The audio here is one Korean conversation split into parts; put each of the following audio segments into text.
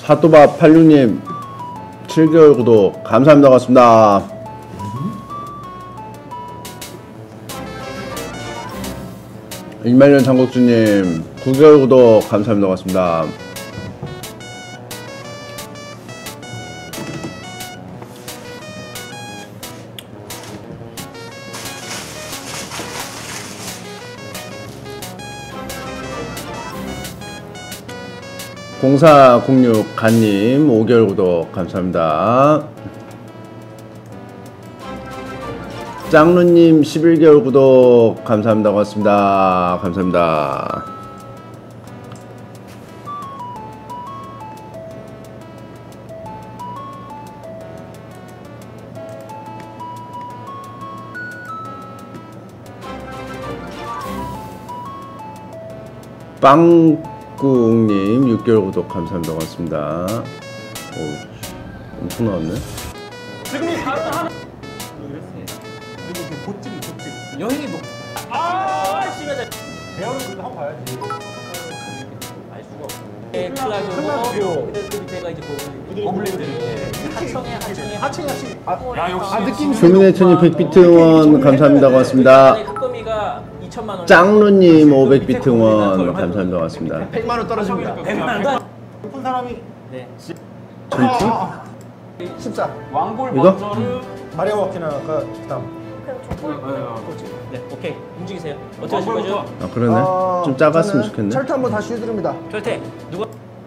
핫도밥 86님 7개월 구독 감사합니다. 고맙습니다. 일말년 장국주님 9개월 구독 감사합니다. 고맙습니다. 공사공육 간님 5개월 구독 감사합니다. 짱루님 11개월 구독 감사합니다. 고맙습니다. 감사합니다. 빵국님 6개월 구독 감사합니다. 고맙습니다. 오, 엄청 나왔네. 지금 이 바로 하나. 그리고 보찜. 여행이 뭐? 심하다. 배우는 그거 한번 봐야지. 알 수가 없고. 네, 클라고. 그 밑에가 이제 고블린들. 하청에. 야 역시. 느낌. 소민의천님 100비트 응원 감사합니다. 고맙습니다. 짱루님 500비트 응원 감사합니다. 고맙습니다. 100만원 떨어집니다. 100만원? 높은 사람이 네. 전투? 14. 왕골 이거? 먼저를 마리아 워키나 그 다음. 네, 오케이. 움직이세요. 어떻게 하실 거죠? 아 그러네. 좀 작았으면 좋겠네. 철퇴 한번 다시 해드립니다. 절대 누가?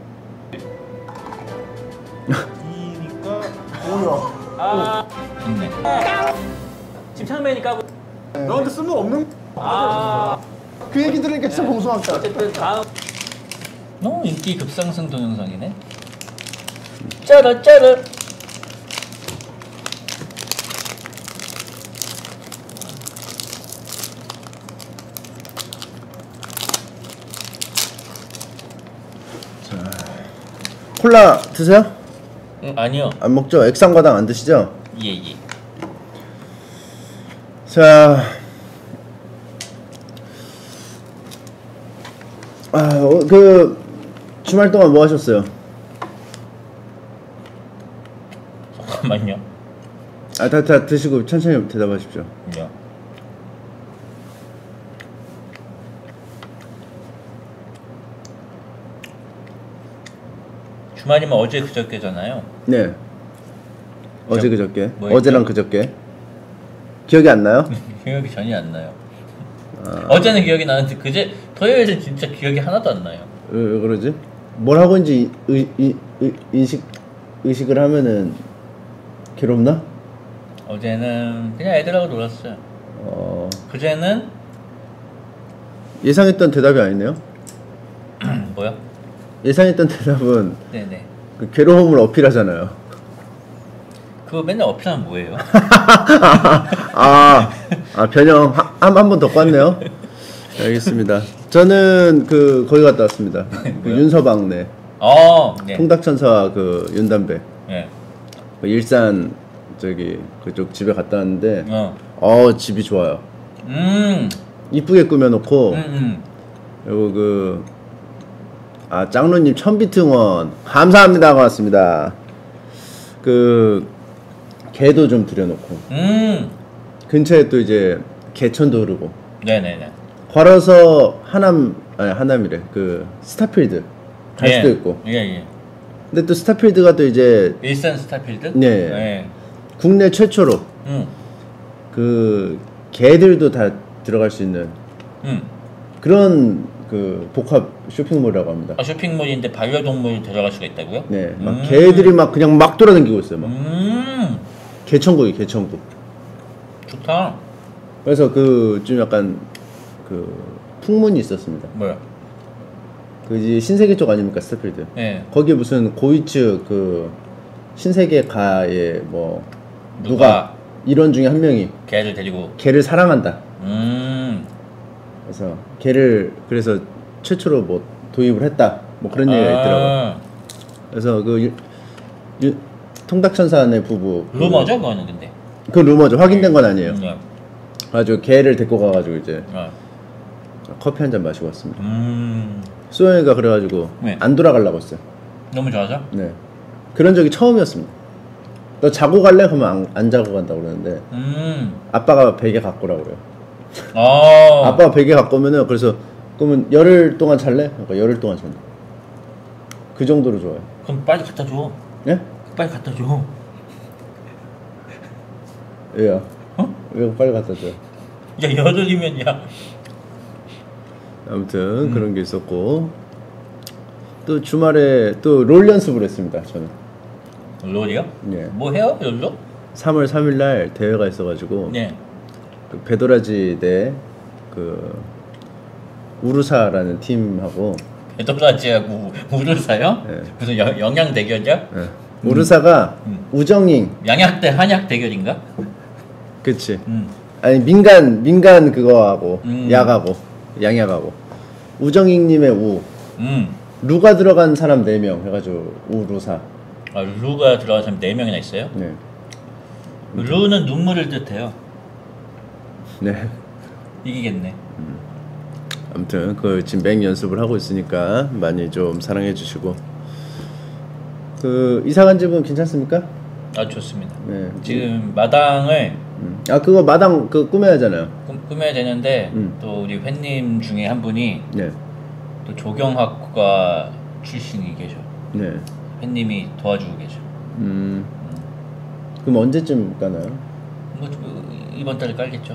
2니까 5요. 좋네. 지금 창맨이 까고. 너한테 쓸모없는 그 얘기 들으니까 진짜 봉숭아다. 어쨌든 다음. 너무 인기 급상승 동영상이네. 짜르. 콜라 드세요? 아니요. 안 먹죠? 액상과당 안 드시죠? 예. 자, 그 주말 동안 뭐 하셨어요? 잠깐만요. 다 드시고 천천히 대답하십시오. 야. 주말이면 어제 그저께잖아요. 네. 어제 그저께. 뭐 어제랑 그저께. 기억이 안 나요? 기억이 전혀 안 나요. 어제는 기억이 나는데 그제 토요일은 진짜 기억이 하나도 안 나요. 왜 그러지? 뭘 하고 있는지 의식을 하면은 괴롭나? 어제는 그냥 애들하고 놀았어요. 그제는 예상했던 대답이 아니네요. 뭐야? 예상했던 대답은 네네. 그 괴로움을 어필하잖아요. 그거 맨날 어필하면 뭐예요? 변형 한 번 더 꿨네요. 알겠습니다. 저는 그 거기 갔다 왔습니다. 그 윤서방네. 네. 통닭천사와 그 윤담배. 네. 그 일산 저기 그쪽 집에 갔다 왔는데 집이 좋아요. 이쁘게 꾸며놓고 그리고 그 짱루님 1000비트 응원 감사합니다. 고맙습니다. 그 개도 좀 들여놓고 근처에 또 이제 개천도 흐르고. 네네네. 걸어서 하남이래. 그 스타필드 갈 수도 있고. 예. 근데 또 스타필드가 또 이제 일산 스타필드? 네. 국내 최초로 그 개들도 다 들어갈 수 있는 그런 그 복합 쇼핑몰이라고 합니다. 쇼핑몰인데 반려동물이 들어갈 수가 있다고요? 네, 막 개들이 막 그냥 막 돌아다니고 있어요. 막 개천국이 개천국. 좋다. 그래서 그 좀 약간 그 풍문이 있었습니다. 뭐야? 그 이제 신세계 쪽 아닙니까 스타필드? 네. 거기에 무슨 고위층 그 신세계가의 뭐 누가 일원 중에 한 명이 개를 데리고 개를 사랑한다. 그래서 개를 그래서 최초로 뭐 도입을 했다. 뭐 그런 얘기가 있더라고요. 그래서 그 통닭천사네 부부. 루머죠, 그거는 근데. 그 루머죠. 확인된 건 아니에요. 아주 개를 데리고 가가지고 이제 커피 한 잔 마시고 왔습니다. 소영이가 그래가지고 안 돌아가려고 했어요. 너무 좋아서? 네. 그런 적이 처음이었습니다. 너 자고 갈래? 그러면 안 자고 간다고 그러는데 아빠가 베개 갖고 오라고 그래요. 아빠가 베개 갖고 오면은 그래서 그러면 열흘 동안 잘래? 그러니까 열흘 동안 잔다. 그 정도로 좋아요. 그럼 빨리 갖다 줘. 예? 빨리 갖다 줘. 왜요? 왜 빨리 갖다 줘요? 야 열흘이면 야. 아무튼 그런 게 있었고 또 주말에 또 롤 연습을 했습니다. 저는. 롤이요? 예. 뭐 해요? 롤로? 3월 3일 날 대회가 있어가지고 네. 그 배도라지 대 그 우르사라는 팀하고 배도라지하고 우르사요? 네. 무슨 영양 대결이야? 네. 우르사가 우정잉 양약 대 한약 대결인가? 그치 아니 민간 그거하고 약하고 양약하고 우정잉님의 루가 들어간 사람 4명 해가지고 우르사. 아 루가 들어간 사람 4명이나 있어요? 네. 루는 눈물을 뜻해요. 네. 이기겠네. 아무튼 그 지금 맹 연습을 하고 있으니까 많이 좀 사랑해 주시고 그 이사 간 집은 괜찮습니까? 아 좋습니다. 네. 지금 마당을 아 그거 마당 그 꾸며야 하잖아요. 꾸며야 되는데 또 우리 회님 중에 한 분이 네. 또 조경학과 출신이 계셔. 네. 회님이 도와주고 계셔. 그럼 언제쯤 가나요? 뭐 이번 달에 깔겠죠.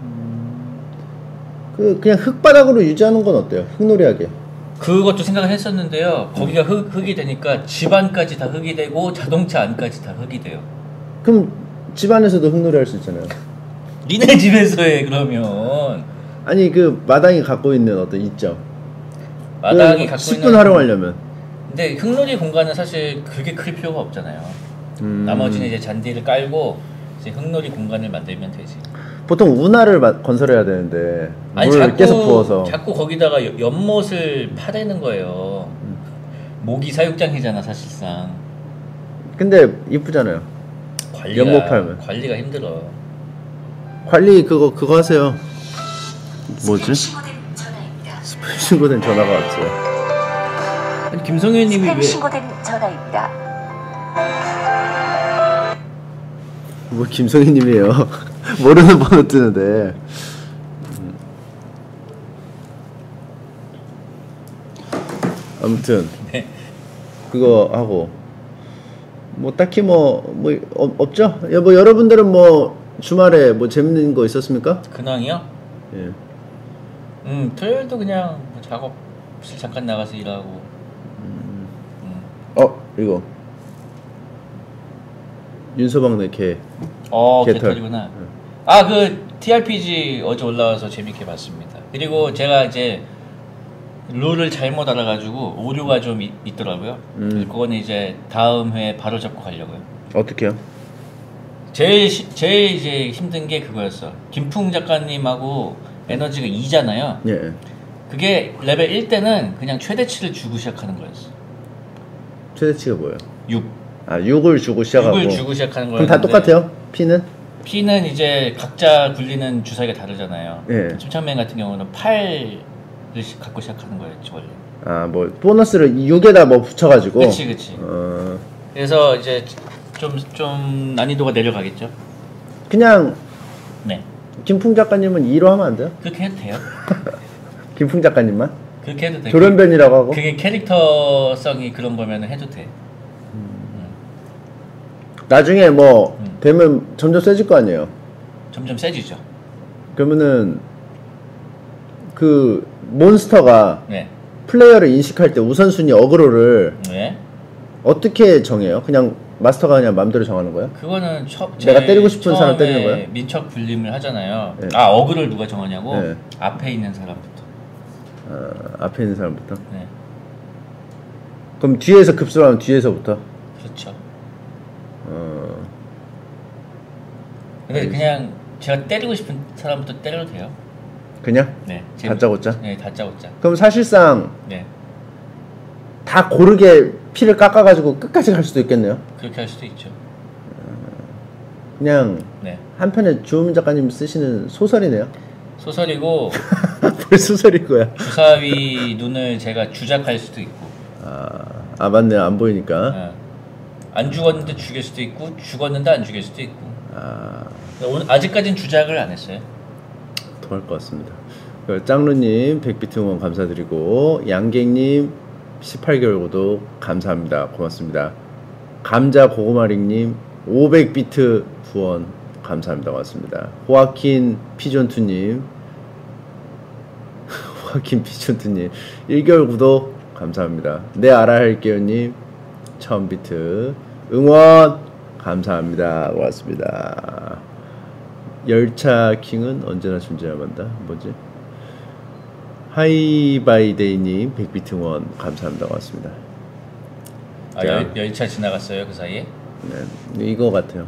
그 그냥 흙바닥으로 유지하는 건 어때요? 흙놀이하게. 그것도 생각을 했었는데요. 거기가 흙이 되니까 집안까지 다 흙이 되고 자동차 안까지 다 흙이 돼요. 그럼 집안에서도 흙놀이 할 수 있잖아요. 니네 집에서 해 그러면. 아니 그 마당이 갖고 있는 어떤 이점. 마당이 갖고 10분 있는 활용하려면. 근데 흙놀이 공간은 사실 그렇게 클 필요가 없잖아요. 나머지는 이제 잔디를 깔고 이제 흙놀이 공간을 만들면 되지. 보통 운하를 건설해야 되는데 아니, 물 계속 부어서 자꾸 거기다가 연못을 파대는 거예요. 모기 사육장이잖아 사실상. 근데 이쁘잖아요. 연못 팔면 관리가 힘들어. 관리 그거 하세요. 뭐지? 스팸 신고된 전화가 왔어요. 아니 김성현님이 왜? 신고된 전화입니다. 뭐 김성희님이에요. 모르는 번호 뜨는데. 아무튼 네. 그거 하고 뭐 딱히 없죠? 뭐 여러분들은 뭐 주말에 뭐 재밌는 거 있었습니까? 근황이요? 예. 토요일도 그냥 뭐 작업실 잠깐 나가서 일하고. 이거 윤서방네 개. 개털이구나. 아, 그 TRPG 어제 올라와서 재밌게 봤습니다. 그리고 제가 이제 룰을 잘못 알아가지고 오류가 좀 있더라고요. 그거는 이제 다음 회에 바로 잡고 가려고요. 어떻게요? 제일 이제 힘든 게 그거였어. 김풍 작가님하고 에너지가 2잖아요. 예. 그게 레벨 1 때는 그냥 최대치를 주고 시작하는 거였어. 최대치가 뭐예요? 6. 아 6을 주고 시작하고. 6을 주고 시작하는 거였는데. 그럼 다 똑같아요? P는? P는 이제 각자 굴리는 주사위가 다르잖아요. 예. 침착맨 같은 경우는 8을 갖고 시작하는 거였지 원래. 아 뭐 보너스를 6에다 뭐 붙여가지고. 그치. 그래서 이제 좀 난이도가 내려가겠죠. 그냥 네. 김풍 작가님은 2로 하면 안 돼요? 그렇게 해도 돼요. 김풍 작가님만? 그렇게 해도 돼. 조련변이라고 하고? 그게 캐릭터성이 그런 거면 해도 돼. 나중에 뭐 되면 점점 세질 거 아니에요? 점점 세지죠. 그러면은 그 몬스터가 네. 플레이어를 인식할 때 우선순위 어그로를 네. 어떻게 정해요? 그냥 마스터가 그냥 맘대로 정하는 거야? 그거는 내가 때리고 싶은 사람 때리는 거야? 민첩 분림을 하잖아요. 네. 아 어그를 누가 정하냐고? 네. 앞에 있는 사람부터. 앞에 있는 사람부터? 네. 그럼 뒤에서 급수를 하면 뒤에서부터? 그렇죠. 근데 그냥 제가 때리고 싶은 사람부터 때려도 돼요. 그냥? 네. 다짜고짜? 네, 다짜고짜. 그럼 사실상 네. 다 고르게 피를 깎아가지고 끝까지 갈 수도 있겠네요. 그렇게 할 수도 있죠. 그냥 네. 한편에 주호민 작가님 쓰시는 소설이네요. 소설이고 뭘 소설인 거야? 주사위 눈을 제가 주작할 수도 있고. 아 맞네 안 보이니까. 안 죽었는데 죽일 수도 있고 죽었는데 안 죽일 수도 있고. 오늘 아직까지는 주작을 안 했어요. 더 할 것 같습니다. 짱루님 100비트 응원 감사드리고 양갱님 18개월 구독 감사합니다. 고맙습니다. 감자 고구마링님 500비트 후원 감사합니다. 고맙습니다. 호아킨 피존투님 호아킨 피존투님 1개월 구독 감사합니다. 네 알아 할게요님 1000비트 응원 감사합니다. 고맙습니다. 열차킹은 언제나 존재해야만 한다. 뭐지? 하이바이데이님 100비트 응원 감사합니다. 고맙습니다. 열차 지나갔어요 그 사이에? 네, 이거 같아요.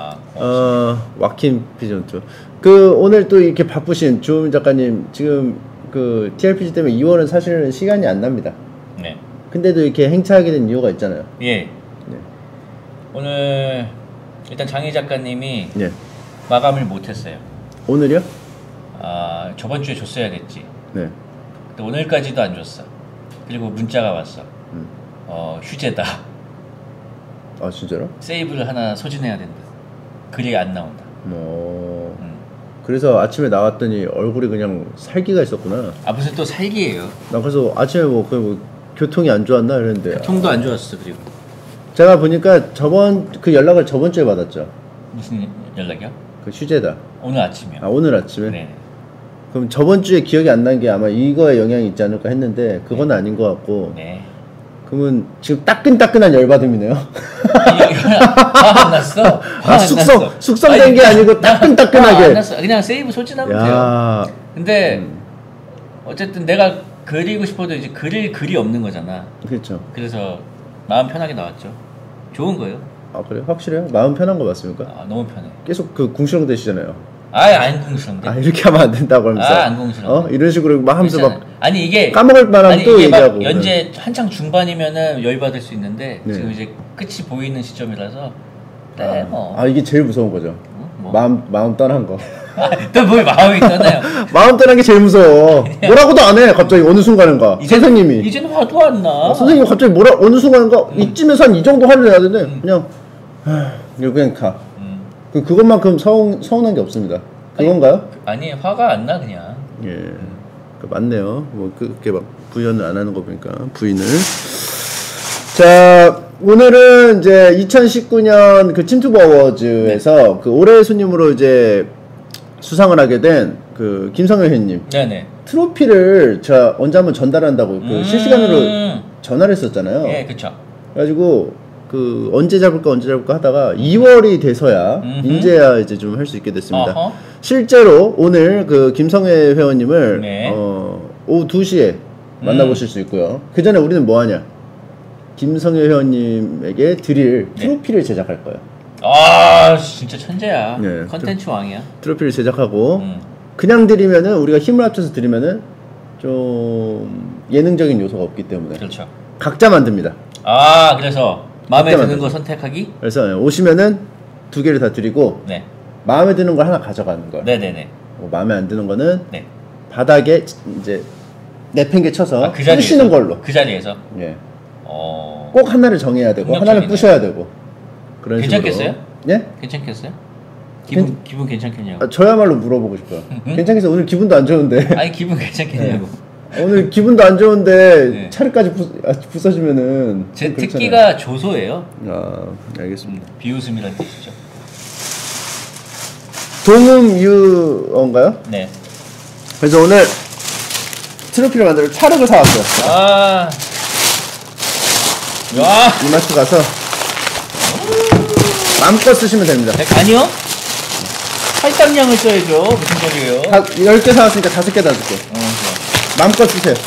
와킨 피전투. 오늘 또 이렇게 바쁘신 주호민 작가님 지금 그 TRPG 때문에 2월은 사실은 시간이 안 납니다. 네. 근데도 이렇게 행차하게 된 이유가 있잖아요. 예. 네. 오늘 일단 장희 작가님이 네. 마감을 못했어요. 오늘이요? 저번 주에 줬어야 됐지. 네. 근데 오늘까지도 안 줬어. 그리고 문자가 왔어. 휴재다. 아 진짜로? 세이브를 하나 소진해야 된다. 글이 안 나온다. 그래서 아침에 나왔더니 얼굴이 그냥 살기가 있었구나. 무슨 또 살기예요? 나 그래서 아침에 뭐 교통이 안 좋았나 이랬는데. 교통도 안 좋았어. 그리고 제가 보니까 그 연락을 저번 주에 받았죠. 무슨 연락이요? 그 휴재다. 오늘 아침이요. 오늘 아침에? 네. 그럼 저번 주에 기억이 안 난 게 아마 이거에 영향이 있지 않을까 했는데 그건 아닌 것 같고. 네. 그러면 지금 따끈따끈한 열받음이네요. 안 났어? 숙성된 게 아니고 따끈따끈하게. 안 났어. 그냥 세이브 소진하면 돼요. 근데 어쨌든 내가 그리고 싶어도 이제 그릴 글이 없는 거잖아. 그렇죠. 그래서 마음 편하게 나왔죠. 좋은 거예요. 그래요? 확실해요? 마음 편한 거 맞습니까? 너무 편해. 계속 궁시렁 되시잖아요. 안 궁시렁대. 이렇게 하면 안 된다고 하면서. 안 궁시렁대. 이런 식으로 막 하면서 막. 아니 이게 까먹을 만하면 또 얘기하고. 연재 한창 중반이면은 열받을 수 있는데 네. 지금 이제 끝이 보이는 시점이라서. 이게 제일 무서운 거죠. 뭐? 마음 떠난 거. 또 뭘 마음이 떠나요? 마음 떠난 게 제일 무서워. 뭐라고도 안 해. 갑자기 어느 순간인가. 선생님이. 이제는 화도 안 나. 선생님이 갑자기 어느 순간인가 이쯤에서 한 이 정도 화를 내야 되는데 그냥 그냥 가. 그것만큼 서운한 게 없습니다. 그건가요? 아니 화가 안 나 그냥. 예. 맞네요. 뭐 그렇게 막 부연을 안 하는 거 보니까 부인을. 자, 오늘은 이제 2019년 그 침투버 어워즈에서 그 올해의 손님으로 이제 수상을 하게 된 그 김성현 회원님. 네네. 트로피를 제가 언제 한번 전달한다고 그 실시간으로 전화를 했었잖아요. 예, 그렇죠. 그래가지고 그 언제 잡을까 하다가 2월이 돼서야 이제야 이제 좀 할 수 있게 됐습니다. 실제로 오늘 그 김성회 회원님을 네. 오후 2시에 만나보실 수 있고요. 그 전에 우리는 뭐 하냐? 김성회 회원님에게 드릴 트로피를 제작할 거예요. 진짜 천재야. 네, 컨텐츠 왕이야. 트로피를 제작하고 그냥 드리면은 우리가 힘을 합쳐서 드리면은 좀 예능적인 요소가 없기 때문에 그렇죠. 각자 만듭니다. 그래서 마음에 드는 거 선택하기? 그래서 오시면은 2개를 다 드리고 네. 마음에 드는 걸 하나 가져가는 거예요. 네네네. 마음에 안 드는 거는 네. 바닥에 이제 내팽개 쳐서 그 자리에서? 부시는 걸로. 그 자리에서? 예. 꼭 하나를 정해야 되고 폭력적이네. 하나를 부셔야 되고. 그런 괜찮겠어요? 식으로. 예? 괜찮겠어요? 기분 괜찮겠냐고. 저야말로 물어보고 싶어요. 괜찮겠어요? 오늘 기분도 안 좋은데. 기분 괜찮겠냐고. 오늘 기분도 안 좋은데 네. 차를 부숴주면은 제 특기가 조소예요. 알겠습니다. 비웃음이란 뜻이죠. 동음유어인가요? 네. 그래서 오늘 트로피를 만들 찰흙을 사왔어요. 이마트 가서 마음껏 쓰시면 됩니다. 아니요. 할당량을 써야죠. 무슨 소리예요? 10개 사왔으니까 5개 다 줄게. 좋아. 마음껏 쓰세요.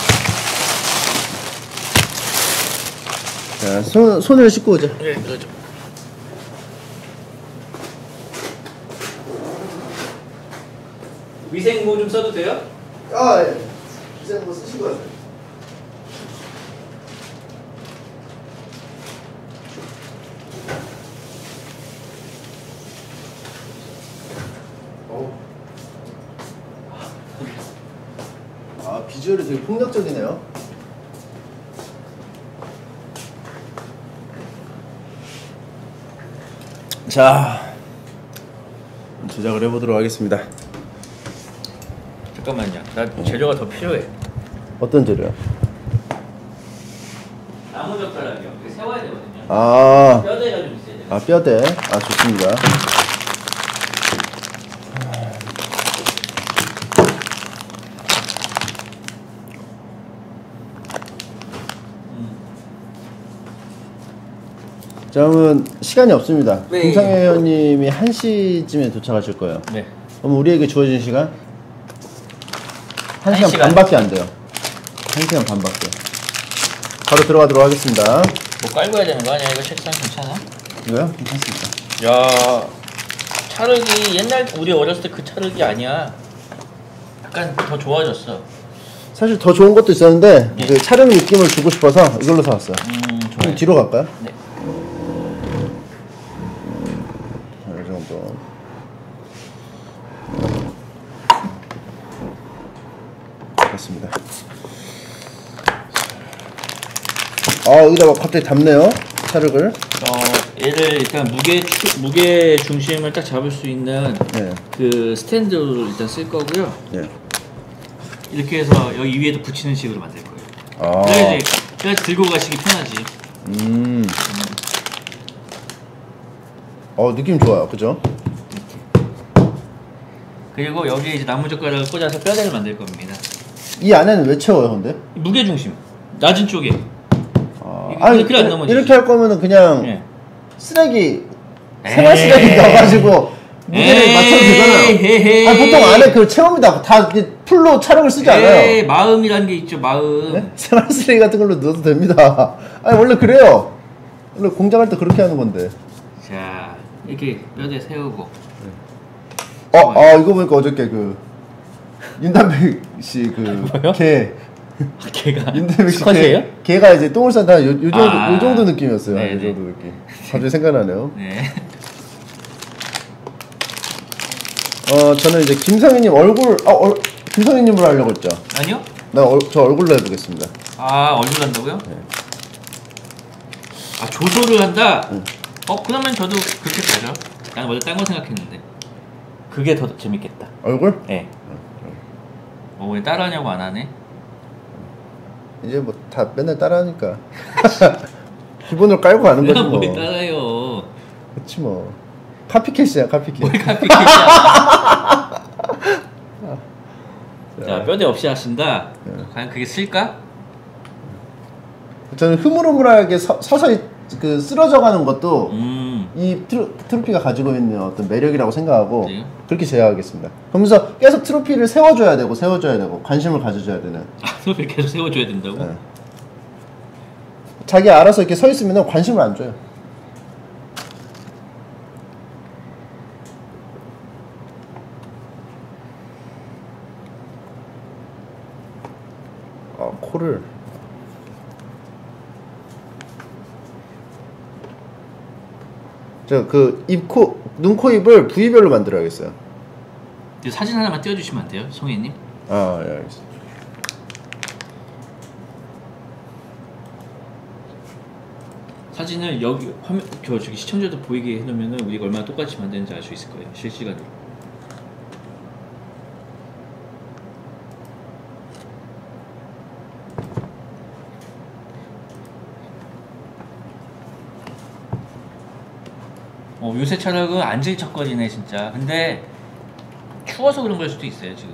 자, 손을 씻고 오자. 네, 그러죠. 위생모 좀 써도 돼요? 예. 위생모 쓰시고 가세요. 비주얼이 되게 폭력적이네요. 자, 제작을 해보도록 하겠습니다. 잠깐만요. 나 재료가 더 필요해. 어떤 재료요? 나무젓가락이요. 이거 세워야 되거든요. 아, 뼈대가 좀 있어야 돼요. 아 뼈대. 아 좋습니다. 자, 그러면 시간이 없습니다. 네. 김상현 회원님이 1시쯤에 도착하실 거예요. 네. 그럼 우리에게 주어진 시간? 1시간 시간. 반밖에 안 돼요. 1시간 반밖에. 바로 들어가도록 하겠습니다. 뭐 깔고 해야 되는 거 아니야? 이거 책상 괜찮아? 이거요? 괜찮습니다. 야, 찰흙이 옛날 우리 어렸을 때 그 찰흙이 아니야. 약간 더 좋아졌어. 사실 더 좋은 것도 있었는데 예. 그 촬영 느낌을 주고 싶어서 이걸로 사왔어요. 좋아요. 좀 뒤로 갈까요? 네. 자, 이 정도. 됐습니다. 아, 여기다 막 갑자기 담네요. 찰흙을. 얘를 일단 무게 중심을 딱 잡을 수 있는 네. 그 스탠드로 일단 쓸 거고요. 네. 이렇게 해서 여기 위에도 붙이는 식으로 만들 거예요. 아. 그래야 들고 가시기 편하지. 느낌 좋아요. 그죠? 그리고 여기에 이제 나무젓가락을 꽂아서 뼈대를 만들 겁니다. 이 안에는 왜 채워요, 근데? 무게 중심 낮은 쪽에. 아니, 이렇게 안 넘어지지. 이렇게 할 거면은 그냥 예. 쓰레기 생활 쓰레기 넣어가지고 무게를 맞춰도 되잖아요. 아니, 보통 안에 그 채웁니다. 다 이렇게 풀로 촬영을 쓰지 않아요. 마음이라는 게 있죠. 마음. 네? 생활 쓰레기 같은 걸로 넣어도 됩니다. 아니, 원래 그래요. 원래 공장할 때 그렇게 하는 건데. 자, 이렇게 뼈대 세우고. 이거 보니까 어저께 그 윤담백 씨 뭐요? 걔가 윤담백 씨 스쿼트예요? 걔가 이제 똥을 싼다. 요 정도 느낌이었어요. 네네. 요 정도 느낌. 갑자기 생각나네요. 네. 저는 이제 김상희님 김상희님으로 하려고 했죠. 아니요? 저 얼굴로 해보겠습니다. 아, 얼굴 한다고요? 네. 아, 조소를 한다? 그러면 저도 그렇게 가죠. 나는 원래 딴 거 생각했는데. 그게 더 재밌겠다. 얼굴? 네. 왜 따라하냐고 안 하네? 이제 뭐 다 맨날 따라하니까 기본으로 깔고 가는 거지 내가 뭐. 뭘 따라해요. 그렇지 뭐. 카피캣이야 카피캣. 뭘 카피캣이야. 자, 뼈대 없이 하신다? 과연 그게 쓸까? 저는 흐물흐물하게 서서히 그 쓰러져가는 것도 이 트로피가 가지고 있는 어떤 매력이라고 생각하고 네. 그렇게 제어하겠습니다. 그러면서 계속 트로피를 세워줘야 되고 관심을 가져줘야 되는. 트로피를 계속 세워줘야 된다고? 네. 자기 알아서 이렇게 서 있으면 관심을 안 줘요. 코를 그 눈, 코, 입을 부위별로 만들어야겠어요. 사진 하나만 띄워주시면 안 돼요, 송혜님? 예, 알겠습니다. 사진을 여기 화면 저기 시청자도 보이게 해놓으면 우리가 얼마나 똑같이 만드는지 알 수 있을 거예요, 실시간으로. 요새 촬영은 안질척거리네 진짜. 근데 추워서 그런 걸 수도 있어요 지금.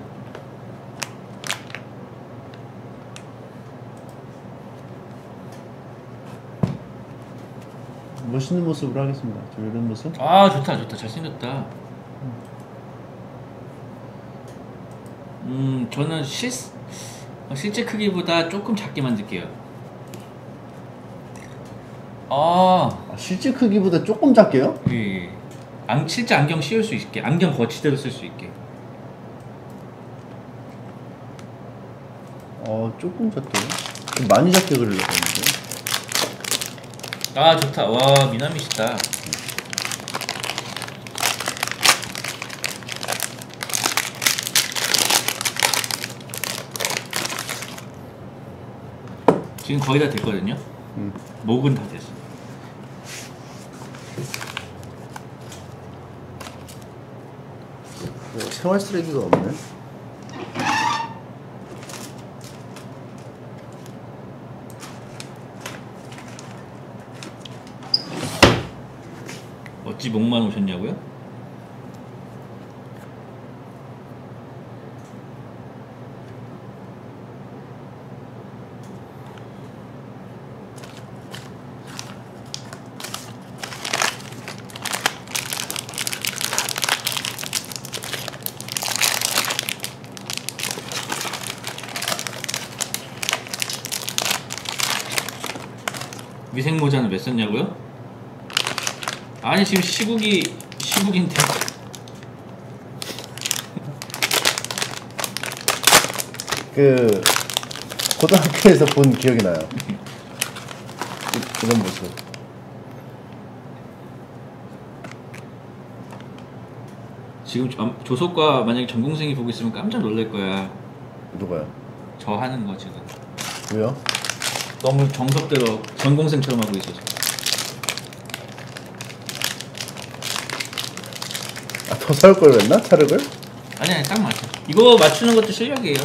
멋있는 모습으로 하겠습니다. 저 이런 모습. 아, 좋다 잘생겼다. 저는 실제 크기보다 조금 작게 만들게요. 실제 크기보다 조금 작게요? 예. 실제 안경 씌울 수 있게, 안경 거치대로 쓸 수 있게. 조금 작게요? 좀 많이 작게 그리려고 했는데. 아, 좋다. 와, 미남이시다. 지금 거의 다 됐거든요. 목은 다 됐어. 생활 쓰레기가 없네. 어찌 목만 오셨냐고요? 위생모자는 몇 썼냐고요? 아니 지금 시국인데 그 고등학교에서 본 기억이 나요. 그런 모습. 지금 조속과 만약에 전공생이 보고 있으면 깜짝 놀랄 거야. 누가요? 저 하는 거 지금 왜요? 너무 정석대로 전공생처럼 하고 있어서. 아, 더 살 걸 그랬나? 차르를? 아니 딱 맞아. 이거 맞추는 것도 실력이에요.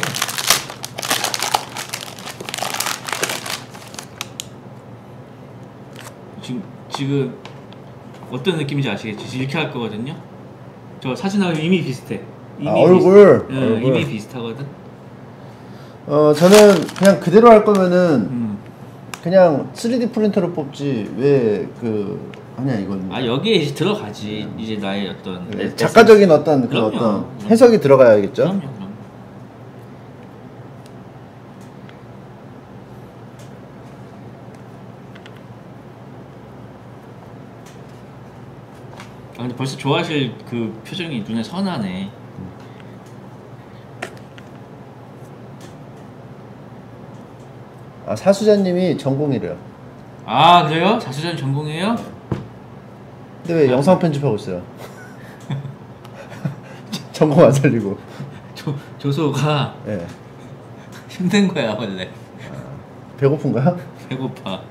지금 어떤 느낌인지 아시겠지? 이렇게 할 거거든요. 저 사진하고 이미 비슷해. 이미 얼굴. 얼굴. 이미 비슷하거든. 저는 그냥 그대로 할 거면은 그냥 3D 프린터로 뽑지 왜 그 하냐 이건. 아 여기에 이제 들어가지. 이제 나의 어떤 네, 작가적인 어떤 그 그럼요. 어떤 해석이 들어가야겠죠. 그럼요. 아 근데 벌써 좋아하실 그 표정이 눈에 선하네. 아 사수자님이 전공이래요. 아 그래요? 자수전 전공이에요? 근데 왜 영상 편집하고 있어요? 전공 안 살리고. 조소가 예. 힘든 거야 원래. 배고픈가? 배고파.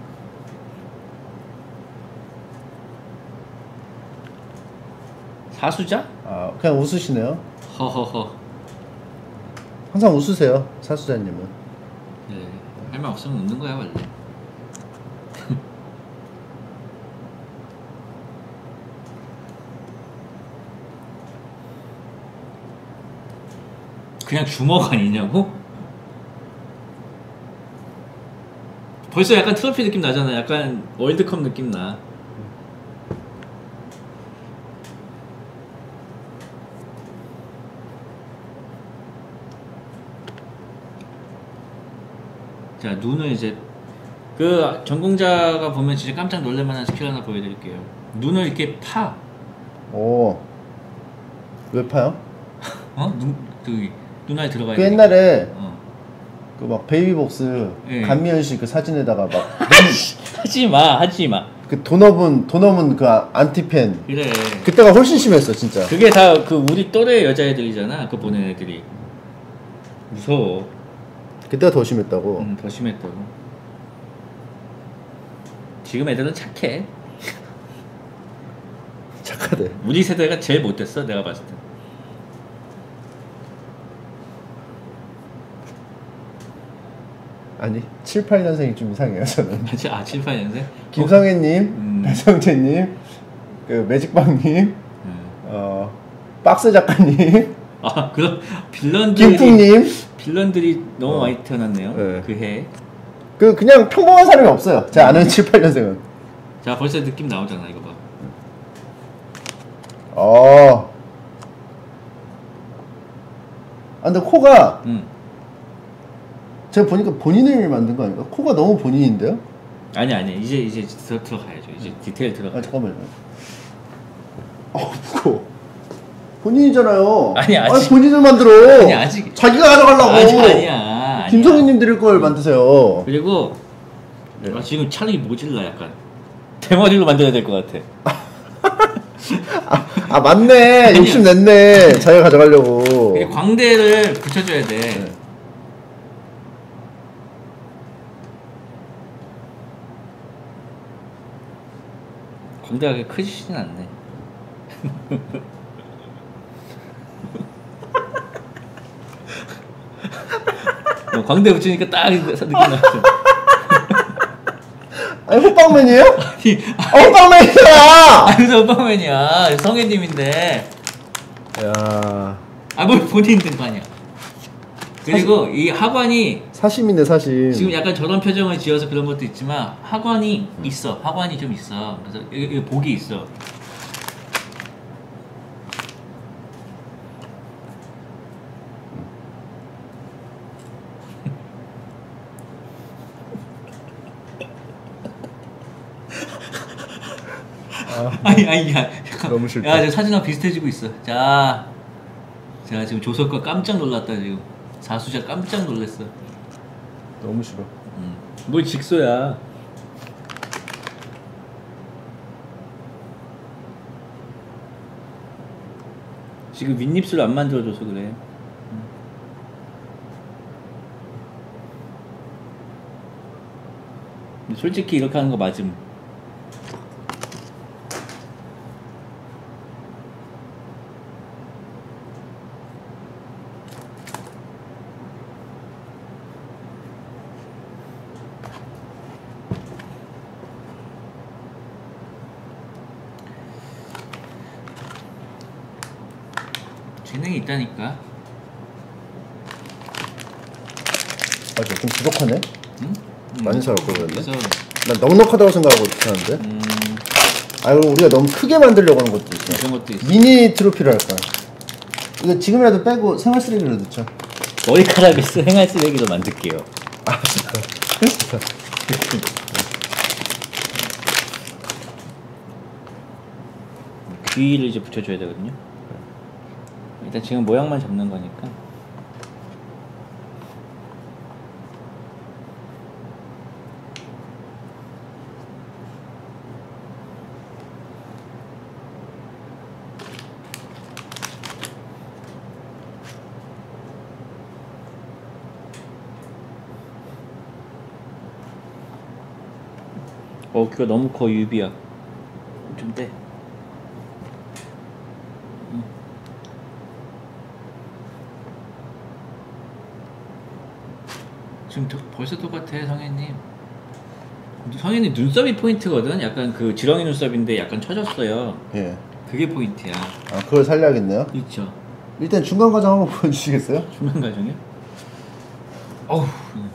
사수자? 아 그냥 웃으시네요. 허허허. 항상 웃으세요 사수자님은. 네. 할 말 없으면 웃는 거야 원래. 그냥 주먹 아니냐고? 벌써 약간 트로피 느낌 나잖아. 약간 월드컵 느낌 나. 자, 눈을 이제 그 전공자가 보면 진짜 깜짝 놀랄만한 스킬 하나 보여드릴게요. 눈을 이렇게 파. 오. 왜 파요? 어? 눈알에 들어가야 그 돼. 옛날에 어. 그 막 베이비복스 예. 감미연 씨 그 사진에다가 막 하지 마. 그 돈 없은 그 안티팬. 그래. 그때가 훨씬 심했어 진짜. 그게 다 그 우리 또래 여자애들이잖아. 그거 보는 애들이. 무서워. 그때가 더 심했다고. 더 심했다고. 지금 애들은 착해. 착하대. 우리 세대가 제일 못됐어 내가 봤을 때. 아니 7, 8년생이 좀 이상해요 저는. 아 7, 8년생? 김성애님, 배성재님, 그 매직방님, 박스 작가님, 아 그럼 빌런들이 김풍님. 빌런들이 너무 많이 태어났네요. 네. 그 해. 그냥 평범한 사람이 없어요. 제가 아는 7, 8년생은. 자 벌써 느낌 나오잖아 이거 봐. 근데 코가 제가 보니까 본인을 만든 거 아닌가? 코가 너무 본인인데요? 아니 이제 들어가야죠. 이제 디테일 들어가. 잠깐만요. 무거워. 본인이잖아요. 아직. 본인을 만들어. 아니 아직. 자기가 가져가려고. 아니야. 김성희님 드릴 걸 만드세요. 그리고 지금 찰리 모질라 약간 대머리로 만들어야 될 것 같아. 맞네. 욕심 냈네. 자기가 가져가려고. 광대를 붙여줘야 돼. 네. 광대가 그렇게 크지는 않네. 광대 붙이니까 딱 느낌 났어. 아니 호빵맨이에요? 아니, 호빵맨이야! 아니 무슨 호빵맨이야. 성혜님인데. 야. 뭘 본인 등판이야. 그리고 이 하관이 사심인데 사심. 지금 약간 저런 표정을 지어서 그런 것도 있지만 하관이 있어. 하관이 좀 있어. 그래서 이거 복이 있어. 아니 야 너무 싫다. 야, 저 사진하고 비슷해지고 있어. 자 지금 조석과 깜짝 놀랐다 지금. 사수자 깜짝 놀랐어. 너무 싫어. 뭘 직소야. 지금 윗입술 안 만들어줘서 그래. 솔직히 이렇게 하는 거 맞음. 재능이 있다니까. 아, 좀 부족하네? 응? 많이 살았고 그랬네? 그래서 난 넉넉하다고 생각하고 하는데? 아, 그럼 우리가 너무 크게 만들려고 하는 것도 있어. 그런 것도 있어. 미니 트로피를 할까? 이거 지금이라도 빼고 생활 쓰레기로 넣자. 머리카락에 생활 쓰레기로 만들게요. 아, 진짜. 귀를 이제 붙여줘야 되거든요. 일단 지금 모양만 잡는 거니까. 귀가 너무 커. 유비야. 좀 떼. 지금 벌써 똑같아. 성혜님. 성혜님 눈썹이 포인트거든. 약간 그 지렁이 눈썹인데 약간 처졌어요. 예. 그게 포인트야. 아, 그걸 살려야겠네요. 있죠. 일단 중간 과정 한번 보여주시겠어요? 중간 과정이요? 어우.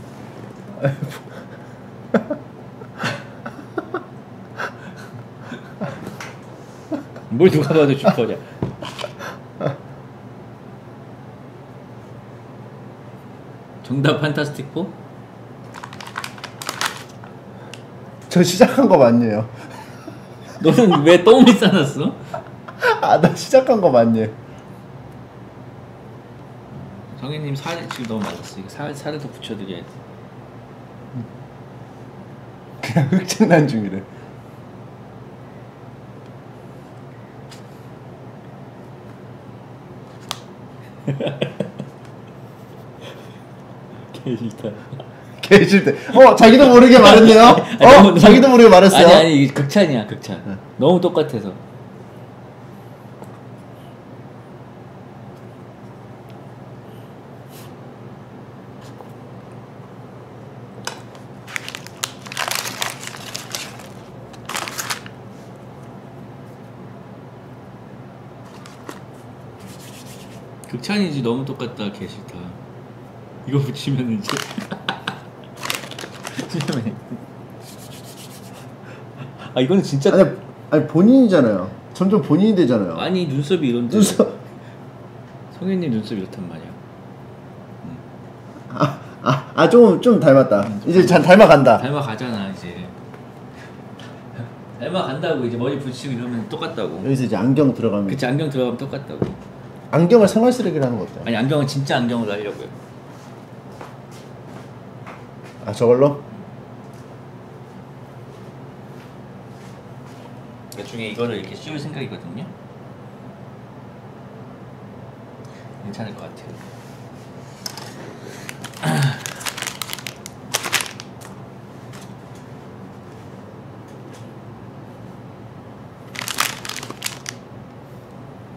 뭘 누가 봐도 슈퍼냐. 정답 판타스틱 4? 저 시작한 거 맞네요. 너는 왜 똥을 싸놨어? 아, 나 시작한 거 맞네. 성희님 살 지금 너무 많았어. 이거 살을 더 붙여드려야 돼. 그냥 흑장난 중이래. 개 싫다. 개 싫대. 자기도 모르게 말했네요. 자기도 모르게 말했어요. 아니 이게 극찬이야, 극찬. 네. 너무 똑같아서. 극찬이지. 너무 똑같다. 개 싫다. 이거 붙이면 이제 이거는 진짜. 아니 본인이잖아요. 점점 본인이 되잖아요. 아니 눈썹이 이런데. 눈썹. 성현님 눈썹이 이렇단 말이야. 좀 닮았다. 이제 잘 닮아간다. 닮아가잖아 이제. 닮아간다고. 이제 머리 붙이고 이러면 똑같다고. 여기서 이제 안경 들어가면. 그치, 안경 들어가면 똑같다고. 안경을 생활 쓰레기를 하는 거 어때요? 아니 안경은 진짜 안경으로 하려고요. 저걸로? 나중에 이거를 이렇게 씌울 생각이거든요. 괜찮을 것 같아요.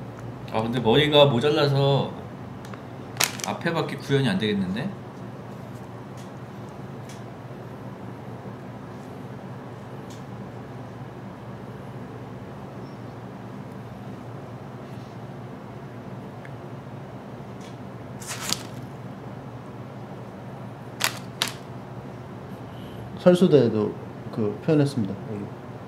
근데 머리가 모자라서 앞에밖에 구현이 안 되겠는데? 설수대에도 그 표현했습니다. 여기.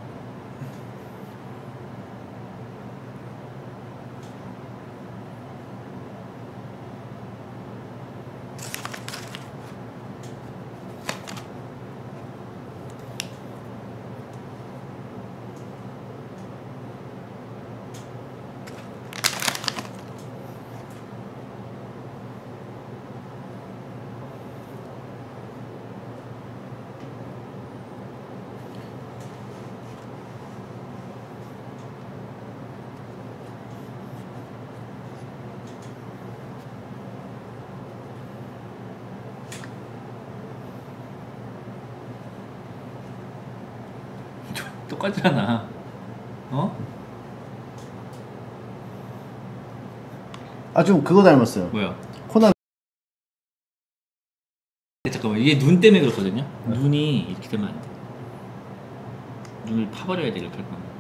똑같잖아. 어? 아 좀 그거 닮았어요. 뭐야? 코난. 잠깐만, 이게 눈 때문에 그렇거든요. 눈이 이렇게 되면 안 돼. 눈을 파버려야 돼, 이렇게 할 거면.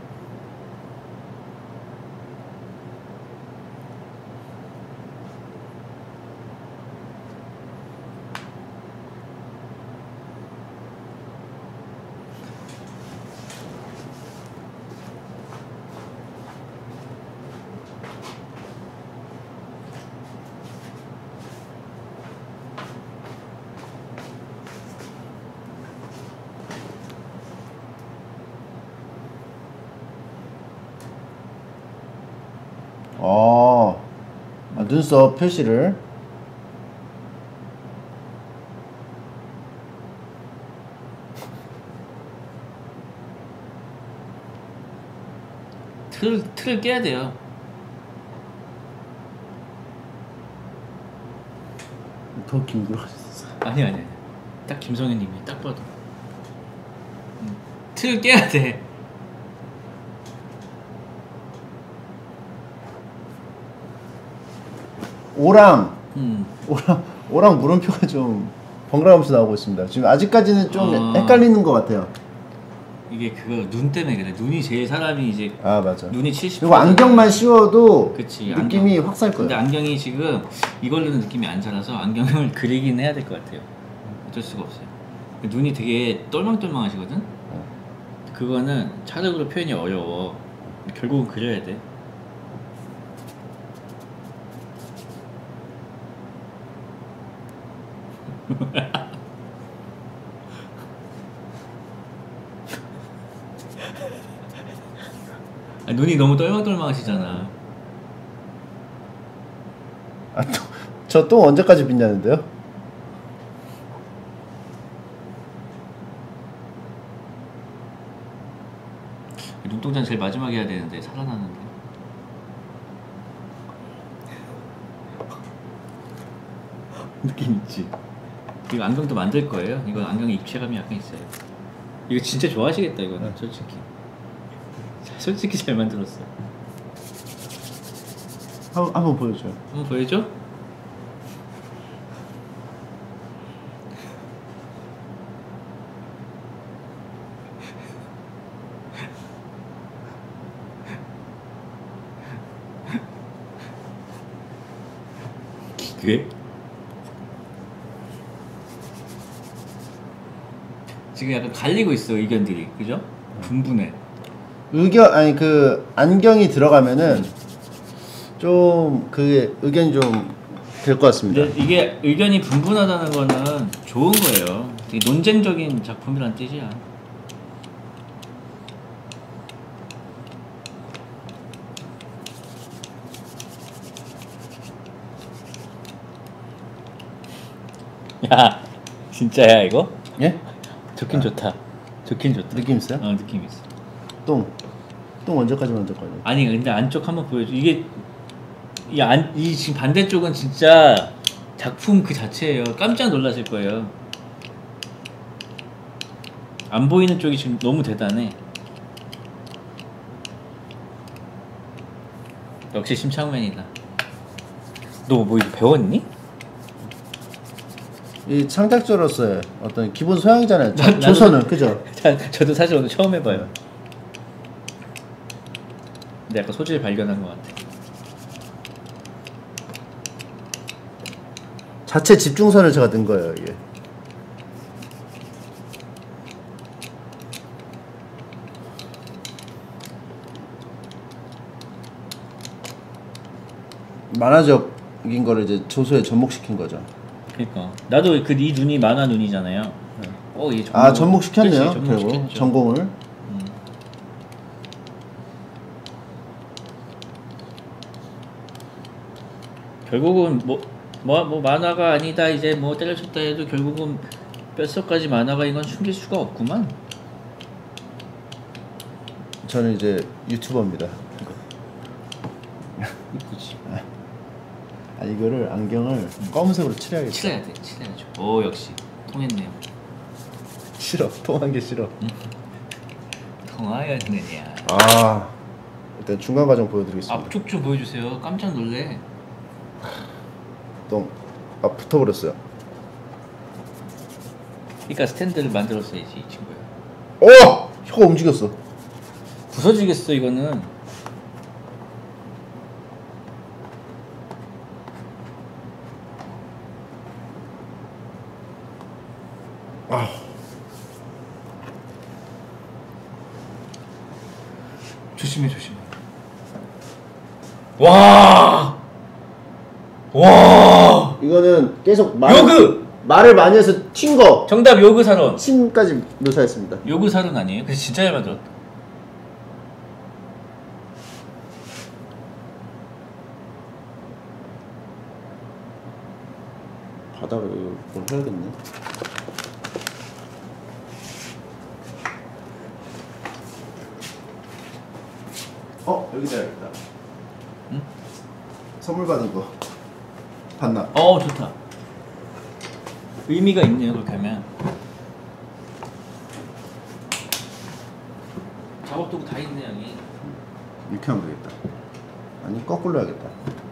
눈썹 표시를. 틀을 깨야 돼요. 더 김구라졌어. 아니. 딱 김성현님이 딱 봐도. 틀을 깨야 돼. 오랑 물음표가 좀 번갈아가면서 나오고 있습니다. 지금 아직까지는 좀 헷갈리는 것 같아요. 이게 그거 눈 때문에 그래. 눈이 제일 사람이 이제 맞아. 눈이 70%. 그리고 안경만 씌워도 그치, 느낌이 확 살 거예요. 근데 안경이 지금 이걸로는 느낌이 안 살아서 안경을 그리긴 해야 될 것 같아요. 어쩔 수가 없어요. 눈이 되게 똘망똘망하시거든. 그거는 차력으로 표현이 어려워. 결국은 그려야 돼. 눈이 너무 똘망똘망하시잖아. 저 또 언제까지 빛나는데요? 눈동자는 제일 마지막에 해야 되는데 살아나는데. 느낌 있지? 이거 안경도 만들 거예요. 이건 안경에 입체감이 약간 있어요. 이거 진짜 좋아하시겠다 이거는. 솔직히 잘 만들었어. 한번 보여줘요. 한번 보여줘? 기괴? 지금 약간 갈리고 있어 의견들이. 그죠? 분분해. 그 안경이 들어가면은 좀 그게 의견이 좀 될 것 같습니다. 근데 이게 의견이 분분하다는 거는 좋은 거예요. 되게 논쟁적인 작품이란 뜻이야. 야, 진짜야 이거? 예? 좋긴 좋다. 좋긴 좋다. 느낌 있어요? 느낌 있어. 똥 언제까지 만들 거예요? 아니 근데 안쪽 한번 보여줘. 이게 이 지금 반대쪽은 진짜 작품 그 자체예요. 깜짝 놀라실 거예요. 안 보이는 쪽이 지금 너무 대단해. 역시 심창맨이다. 너 뭐 이거 배웠니? 이 창작자로서의 어떤 기본 소양이잖아요. 조선은 그죠? 저도 사실 오늘 처음 해봐요. 근데 약간 소질을 발견한 것 같아. 자체 집중선을 제가 넣은 거예요 이게. 만화적인 거를 이제 조소에 접목시킨 거죠. 그러니까 나도 그 네 눈이 만화 눈이잖아요. 얘 아 접목시켰네요. 결국 전공을. 결국은 뭐 만화가 아니다 이제 뭐 때려쳤다 해도 결국은 뼛속까지 만화가 이건 숨길 수가 없구만. 저는 이제 유튜버입니다. 이쁘지. 아 이거를 안경을 검은색으로 칠해야겠다. 칠해야 돼. 칠해야죠. 오 역시 통했네요. 싫어. 통한 게 싫어. 통하였느냐. 아 일단 중간 과정 보여드리겠습니다. 앞쪽 좀 보여주세요. 깜짝 놀래. 똥. 아 붙어버렸어요. 그러니까 스탠드를 만들었어야지 이 친구야. 오! 혀가 움직였어. 부서지겠어 이거는. 아. 조심해. 와. 이거는 계속 요그! 말을 많이 해서 튄 거. 정답 요그사론. 침까지 묘사했습니다. 요그사론 아니에요? 그래서 진짜 잘 만들었다. 바닥을 뭘 해야겠네. 여기다 해야겠다. 응? 선물 받은 거 반납. 좋다. 의미가 있네요 그렇게 하면. 작업도구 다 있네 여기. 이렇게 하면 되겠다. 아니 거꾸로 해야겠다.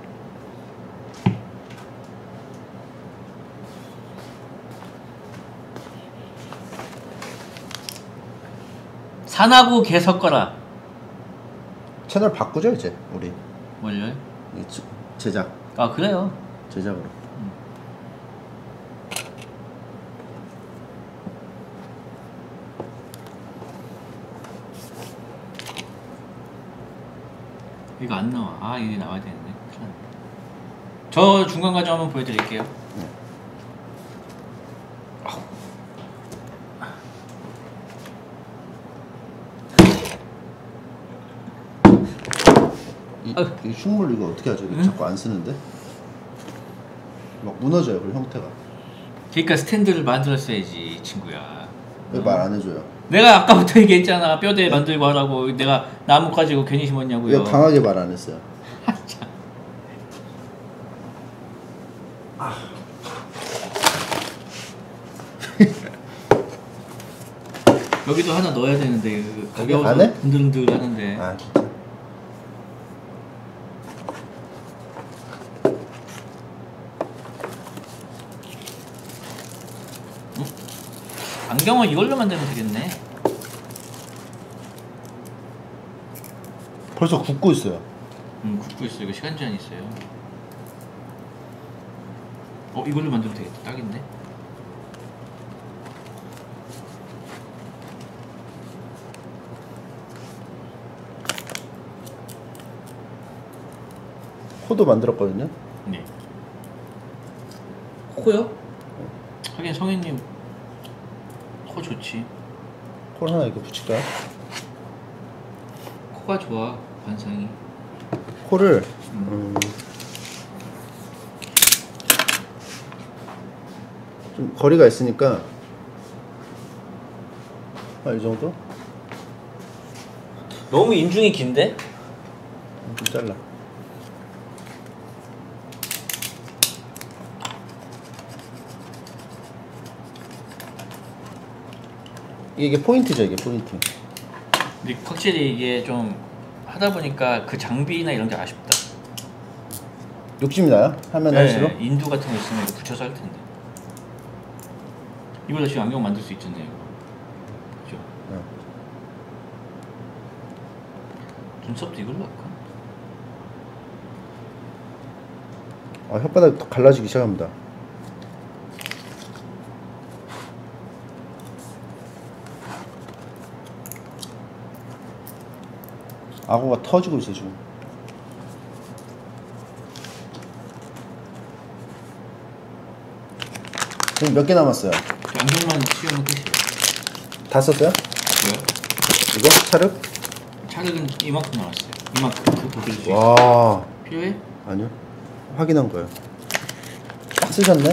산하고 개 섞어라. 채널 바꾸죠 이제 우리. 뭘요? 이 제작. 아 그래요. 제작으로. 이거 안 나와. 이게 나와야 되는데. 저 중간 과정 한번 보여드릴게요. 이 흉물 이거 어떻게 하죠? 이거 자꾸 안 쓰는데? 막 무너져요 그 형태가. 그러니까 스탠드를 만들었어야지 이 친구야. 왜 말 안 해줘요? 내가 아까부터 얘기했잖아. 뼈대 만들고 하라고. 내가 나무 가지고 괜히 심었냐고요. 왜 강하게 말 안 했어요? 여기도 하나 넣어야 되는데 가벼워서 안에? 흔들흔들 하는데. 아 진짜. 안경은 이걸로 만들면 되겠네. 벌써 굽고 있어요. 굽고 있어. 이거 시간 제한 있어요. 이걸로 만들면 되겠다. 딱인데. 코도 만들었거든요. 네. 코요? 하긴 성현님 코 좋지. 코 하나 이렇게 붙일까요? 코가 좋아 관상이. 코를 좀 거리가 있으니까 이 정도? 너무 인중이 긴데? 좀 잘라. 이게 포인트죠, 이게 포인트. 근데 확실히 이게 좀 하다 보니까 그 장비나 이런 게 아쉽다. 욕심이 나요? 하면 할수록? 인두 같은 거 있으면 이거 붙여서 할 텐데. 이걸로 지금 안경 만들 수 있잖아요. 그죠? 눈썹도 이걸로 할까? 혓바닥이 갈라지기 시작합니다. 악어가 터지고 있어 지금. 지금 몇 개 남았어요? 안경만 씌우면 끝이에요. 다 썼어요? 뭐요? 이거? 차륵? 차륵은 이만큼 나왔어요. 이만큼 그 보여주세요. 와. 필요해? 아니요. 확인한 거예요. 쓰셨네?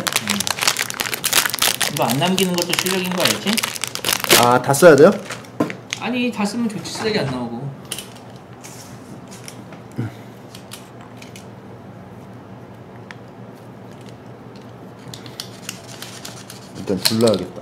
이거 안 남기는 것도 실력인 거 알지? 아, 다 써야 돼요? 아니 다 쓰면 좋지 쓰레기 안 나오고. 일단 불러야겠다.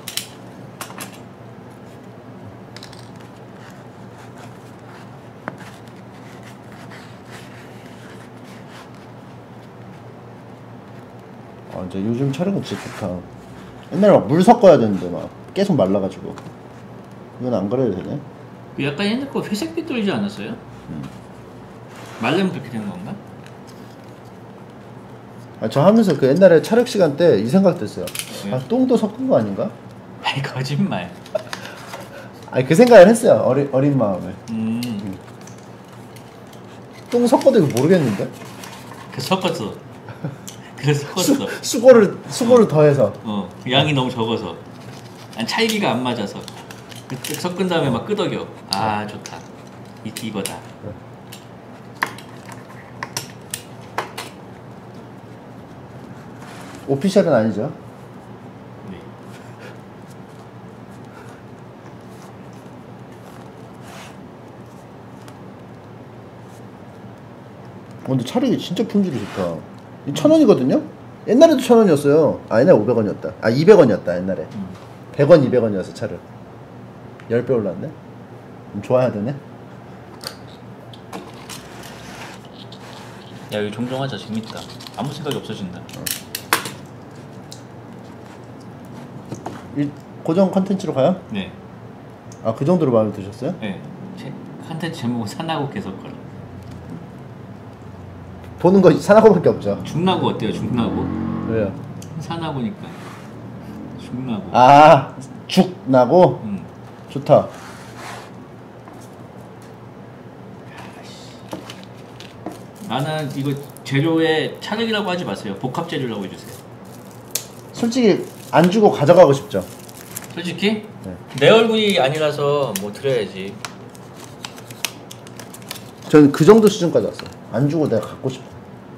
아, 이제 요즘 촬영은 진짜 좋다. 옛날에 막 물 섞어야 되는데 막 계속 말라가지고. 이건 안 그래도 되네. 약간 옛날 거 회색빛 돌지 않았어요? 말르면 그렇게 되는 건가? 아, 저 하면서 그 옛날에 촬영 시간 때 이 생각 됐어요. 아, 똥도 섞은 거 아닌가? 아이 거짓말. 아니, 그 생각을 했어요. 어린 마음에. 똥 섞어도 이거 모르겠는데? 그 섞었어. 그래서 섞었어. 수고를 더해서. 양이 너무 적어서. 아니 찰기가 안 맞아서. 섞은 다음에 막 끄덕여. 아 좋다. 이거다. 오피셜은 아니죠? 네. 근데 촬영이 진짜 품질이 좋다. 이 1,000원이거든요? 옛날에도 1,000원이었어요. 아, 옛날에 500원이었다. 아, 200원이었다, 옛날에. 100원, 200원이었어, 차를. 10배 올랐네? 좋아야 되네? 야 이거 종종 하자. 재밌다. 아무 생각이 없어진다. 고정 컨텐츠로 가요? 네. 아, 그 정도로 마음에 드셨어요? 네. 컨텐츠 제목은 산나고 계속 걸어. 보는 거 산하고밖에 없죠. 중나고 어때요? 중나고? 왜요? 산나고니까. 중나고. 아, 죽나고? 좋다. 나는 이거 재료에 차력이라고 하지 마세요. 복합 재료라고 해주세요. 솔직히 안 주고 가져가고 싶죠. 솔직히 네. 내 얼굴이 아니라서 뭐 드려야지. 저는 그 정도 수준까지 왔어요. 안 주고 내가 갖고 싶어.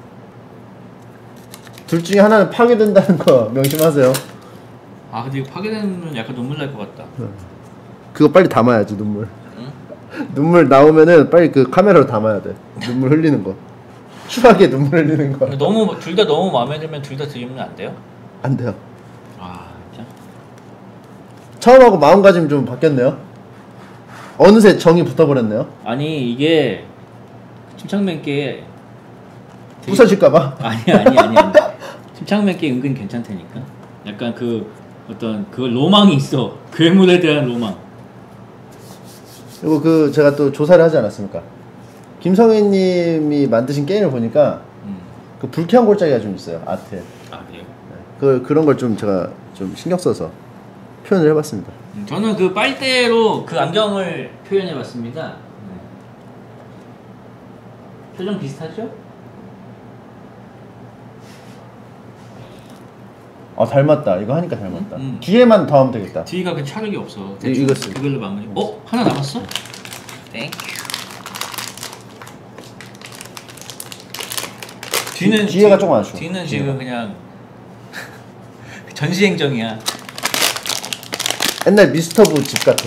둘 중에 하나는 파괴된다는 거 명심하세요. 아 근데 이거 파괴되면 약간 눈물 날 것 같다. 그거 빨리 담아야지, 눈물. 응? 눈물 나오면은 빨리 그 카메라로 담아야 돼. 눈물 흘리는 거. 추하게 눈물 흘리는 거. 너무 둘 다 너무 마음에 들면 둘 다 드리면 안 돼요? 안 돼요. 아 진짜? 처음하고 마음가짐이 좀 바뀌었네요. 어느새 정이 붙어버렸네요. 아니 이게 침착맨께 부서질까봐. 아니 침착맨께 은근 괜찮다니까. 약간 그 어떤 그 로망이 있어. 괴물에 대한 로망. 그리고 그 제가 또 조사를 하지 않았습니까? 김성애님이 만드신 게임을 보니까 그 불쾌한 골짜기가 좀 있어요, 아트에. 아 그래요? 그런 걸 좀 제가 좀 신경 써서 표현을 해봤습니다. 저는 그 빨대로 그 안경을 표현해봤습니다. 네. 표정 비슷하죠? 아, 닮았다. 이거 하니까 닮았다. 뒤에만 더 하면 되겠다. 뒤가 그 차력이 없어. 이거 쓰. 그걸로 마무리. 하나 남았어? 땡큐. 뒤에가 조금 아쉬워. 뒤는 지금 그냥 전시행정이야. 옛날 미스터부 집 같아.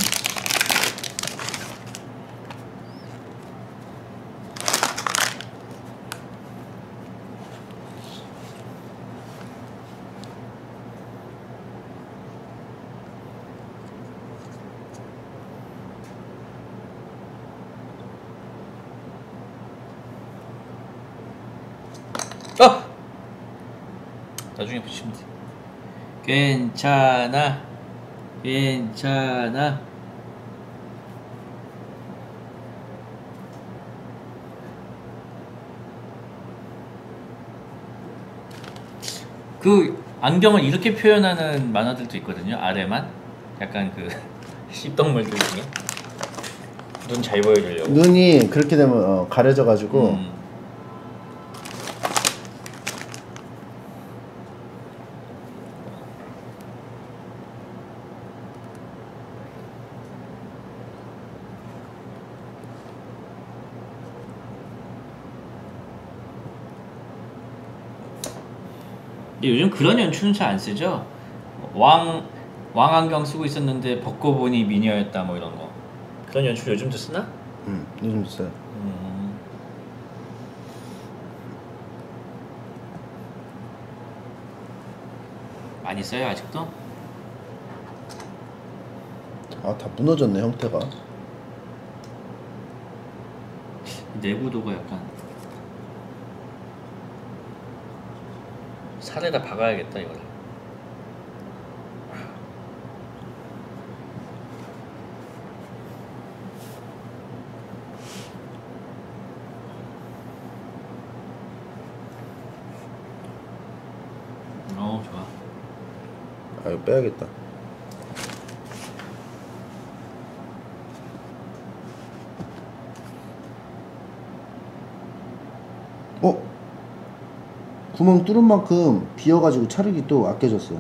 나중에 붙이면 돼. 괜찮아. 그 안경을 이렇게 표현하는 만화들도 있거든요. 아래만 약간 그 씹덕물들 중에 눈 잘 보여주려고. 눈이 그렇게 되면 가려져가지고 근데 요즘 그런 연출은 잘 안 쓰죠. 왕 안경 쓰고 있었는데 벗고 보니 미녀였다 뭐 이런 거. 그런 연출 요즘도 쓰나? 요즘도 써요. 많이 써요 아직도? 아, 다 무너졌네 형태가. 내구도가 약간 살에다 박아야겠다 이걸. 좋아. 아, 이거 빼야겠다. 구멍 뚫은 만큼 비어가지고 차르기 또 아껴졌어요.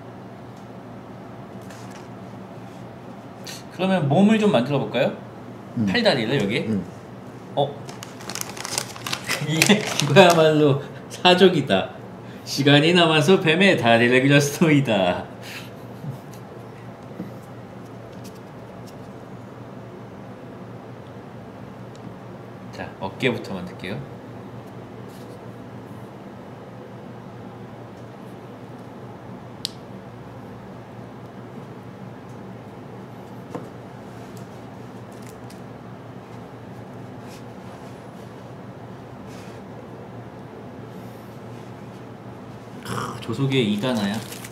그러면 몸을 좀 만들어 볼까요? 팔다리를 여기? 이거야말로 사족이다. 시간이 남아서 뱀의 다리를 그렸소이다. 자, 어깨부터 만들게요. 조속의 2단아야.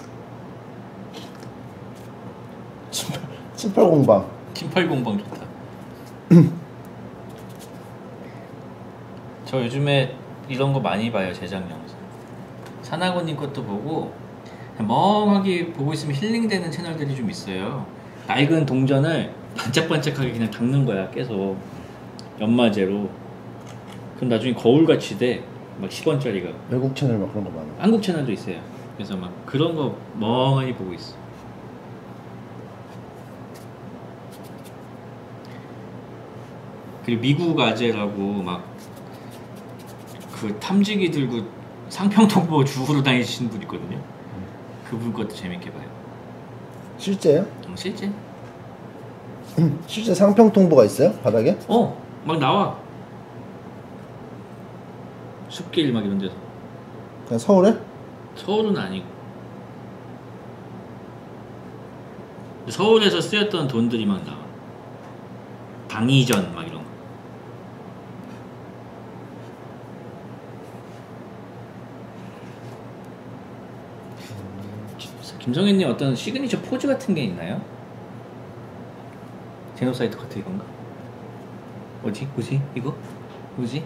78공방. 78공방 좋다. 저 요즘에 이런 거 많이 봐요. 제작 영상. 산하고님 것도 보고 멍하게 보고 있으면 힐링되는 채널들이 좀 있어요. 낡은 동전을 반짝반짝하게 그냥 닦는 거야. 계속 연마제로. 그럼 나중에 거울같이 돼. 막 10원짜리가. 외국 채널 막 그런 거 많아. 한국 채널도 있어요. 그래서 막 그런 거 멍하니 보고 있어. 그리고 미국 아재라고 막 그 탐지기 들고 상평통보 주우러 다니시는 분 있거든요. 그분 것도 재밌게 봐요. 실제요? 실제? 실제 상평통보가 있어요? 바닥에? 막 나와. 숲길 막 이런 데서. 그냥 서울에? 서울은 아니고. 서울에서 쓰였던 돈들이 막 나와. 방위전 막 이런 거. 김성현님 어떤 시그니처 포즈 같은 게 있나요? 제노사이드 커트 이건가? 뭐지? 이거? 뭐지?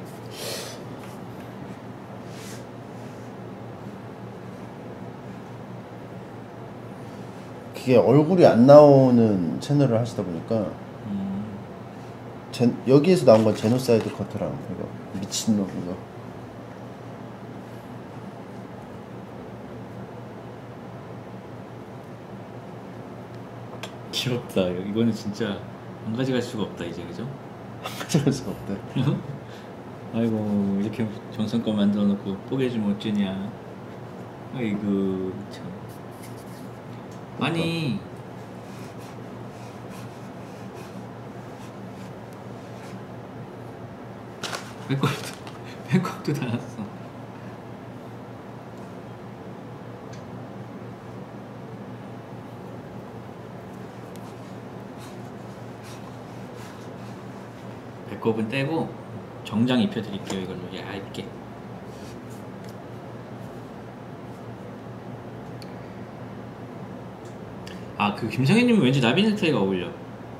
그게 얼굴이 안 나오는 채널을 하시다 보니까 여기에서 나온 건 제노사이드 커트랑 이거 미친놈 이거. 귀엽다. 이거는 진짜 한 가지 갈 수가 없다 이제, 그죠? 가져갈 수가 없대. 아이고 이렇게 정성껏 만들어 놓고 뽀개주면 어쩌냐. 아이고 참. 아니 배꼽도 달았어. 배꼽은 떼고 정장 입혀드릴게요. 이걸로 얇게. 아, 그 김성현님은 왠지 나비네트가 어울려.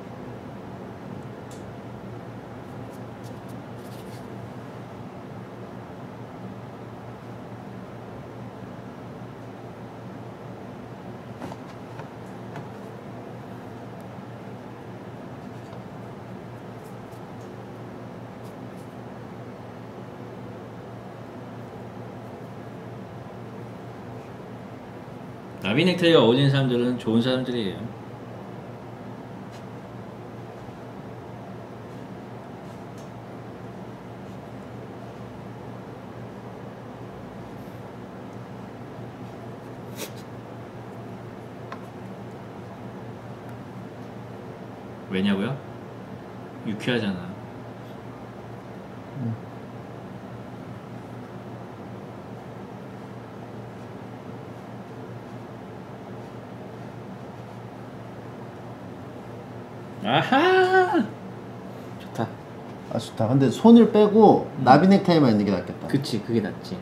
나비넥타이가 어울리는 사람들은 좋은 사람들이에요. 왜냐고요? 유쾌하잖아. 아하! 좋다. 아 좋다. 근데 손을 빼고 나비 넥타이만 있는 게 낫겠다. 그치, 그게 낫지.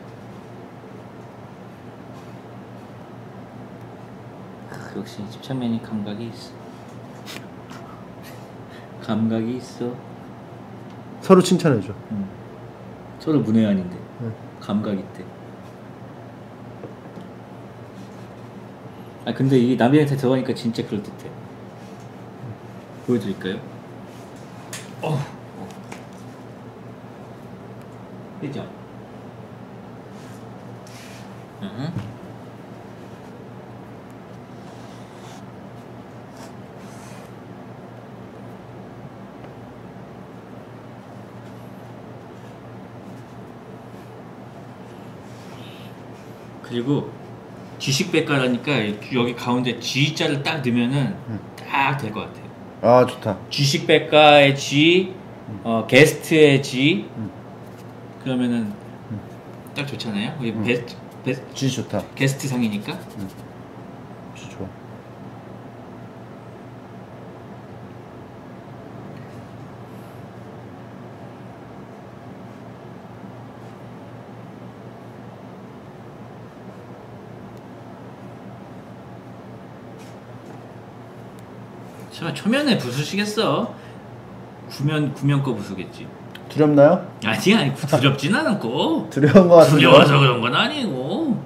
역시 집착맨이 감각이 있어. 감각이 있어. 서로 칭찬해줘. 서로 문외한인데 감각 있대. 아 근데 이 나비한테 들어가니까 진짜 그럴듯해. 보여드릴까요? 그죠? 그리고 G식백과라니까 여기 가운데 G자를 딱 넣으면은 딱 될 것 같아요. 아 좋다. G식백과의 G, 게스트의 G, 그러면은 딱 좋잖아요. 우리 G 좋다. 게스트 상이니까. G 좋아. 설마 초면에 부수시겠어? 구면 거 부수겠지. 두렵나요? 아니 두렵진 않고. 두려운 거 같은데. 두려워서 그런 건 아니고.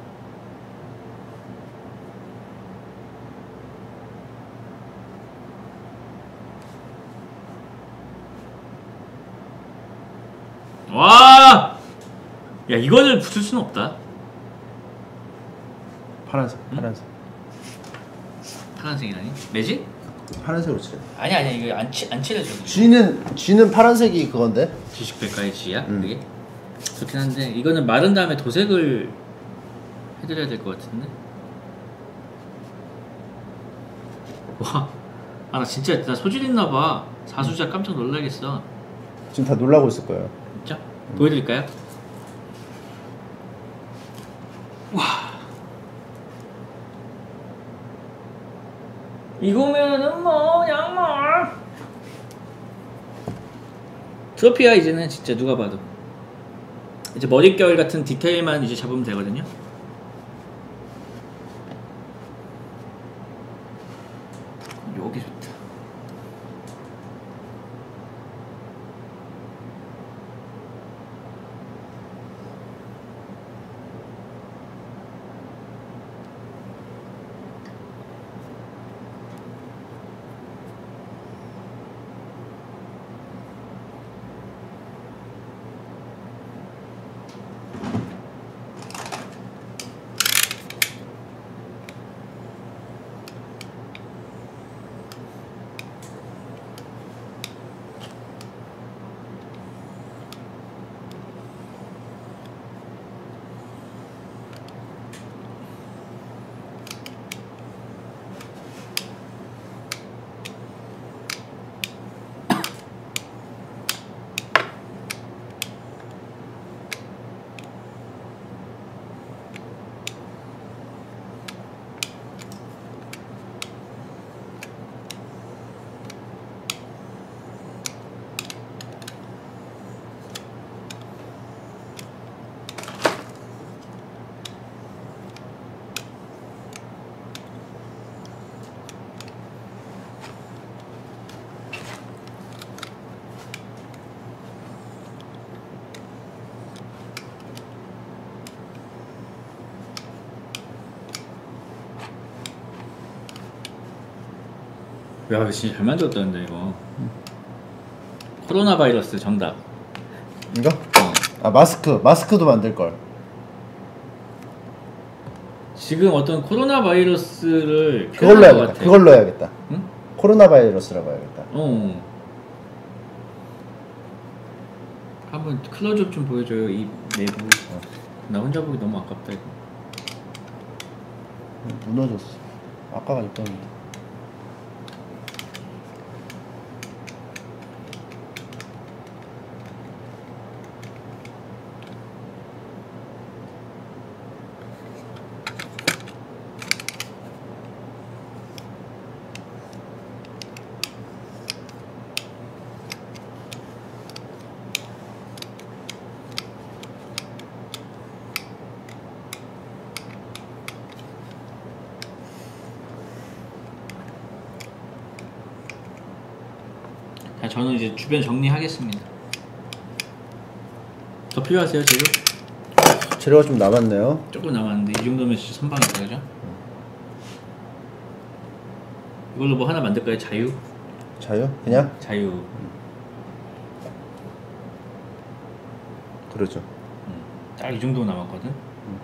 와! 야 이거를 부술 수는 없다. 파란색. 파란색. 파란색이라니? 매직? 파란색으로 칠해. 아니야 이거 안 칠해줘. G는 파란색이 그건데. G식백과의 G야? 그게? 좋긴 한데 이거는 마른 다음에 도색을 해드려야 될 것 같은데. 와, 나 진짜 나 소질 있나봐. 사수자 깜짝 놀라겠어. 지금 다 놀라고 있을 거예요. 진짜? 보여드릴까요? 와, 이거면은 뭐 그냥 뭐 트로피야. 이제는 진짜 누가 봐도 이제 머릿결 같은 디테일만 이제 잡으면 되거든요. 요게 좋다. 야 진짜 잘 만들었다는데 이거. 코로나 바이러스 정답. 이거? 아 마스크도 만들 걸. 지금 어떤 코로나 바이러스를 그걸로 해야겠다. 그걸로 해야겠다. 응? 코로나 바이러스라고 해야겠다. 한번 클로즈업 좀 보여줘요 이 내부. 나 혼자 보기 너무 아깝다 이거. 무너졌어. 아까가 있었는데. 저는 이제 주변 정리하겠습니다. 더 필요하세요 재료? 재료가 좀 남았네요. 조금 남았는데 이 정도면 진짜 선방이다 그죠? 이걸로 뭐 하나 만들까요? 자유? 자요? 그냥? 자유. 그러죠. 딱 이 정도 남았거든.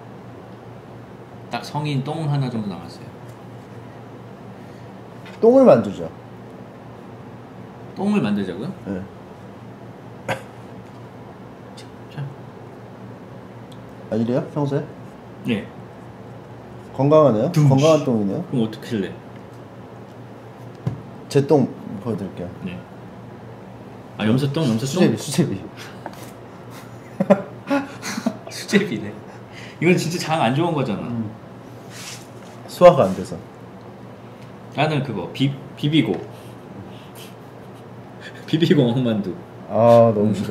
딱 성인 똥 하나 정도 남았어요. 똥을 만들죠. 똥을 만들자고요? 네. 자. 아 이래요? 평소에? 네. 건강하네요? 건강한 똥이네요? 그럼 어떻게 할래? 제 똥 보여드릴게요. 네. 아 염소똥? 수제비 수제비. 수제비네. 이건 진짜 장 안 좋은 거잖아. 소화가 안 돼서. 나는 그거 비비고 어묵만두. 아 너무 싫어.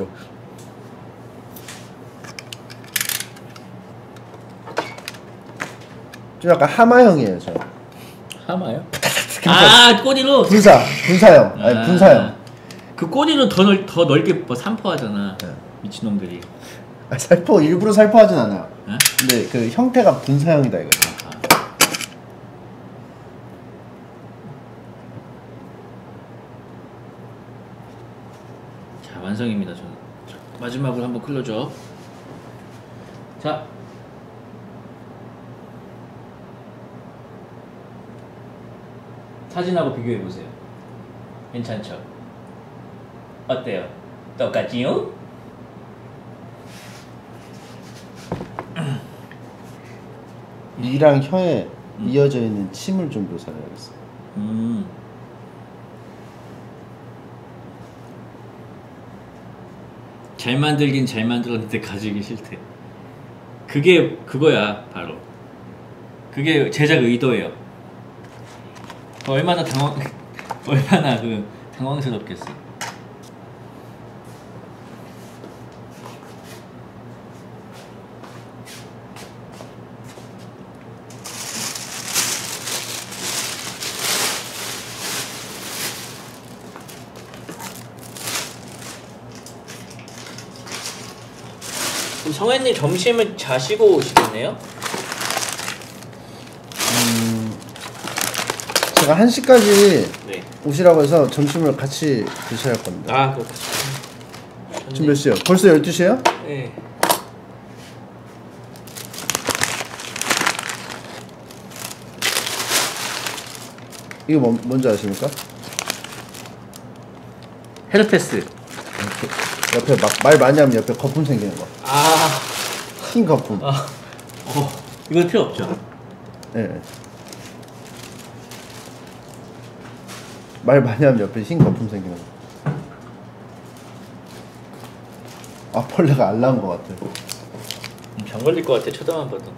좀 약간 하마형이에요 저. 하마요? 아 꼬리로 분사형. 아니 분사형. 그 꼬리로 더 넓게 뭐 산포하잖아. 네. 미친놈들이. 아, 일부러 살포하진 않아요. 네? 근데 그 형태가 분사형이다 이거죠. 자 완성입니다. 저는 마지막으로 한번 클로즈업. 자 사진하고 비교해 보세요. 괜찮죠? 어때요? 똑같지요? 이랑 혀에 이어져 있는 침을 좀 묘사를 해야겠어. 잘 만들긴 잘 만들었는데 가지기 싫대. 그게 그거야 바로. 그게 제작 의도예요. 얼마나 얼마나 당황스럽겠어. 그럼 성현님 점심을 자시고 오시겠네요? 제가 1시까지 네. 오시라고 해서 점심을 같이 드셔야 할 겁니다. 아 그렇죠. 지금 몇 시요? 벌써 12시에요? 네. 이거 뭔지 아십니까? 헤르페스. 옆에 막 말 많이 하면 옆에 거품 생기는 거. 아. 흰 거품. 이건 필요 없죠. 네. 말 많이 하면 옆에 흰 거품 생기는 거. 아 벌레가 알 나온 것 같아. 병 걸릴 것 같아 쳐다만 봐도.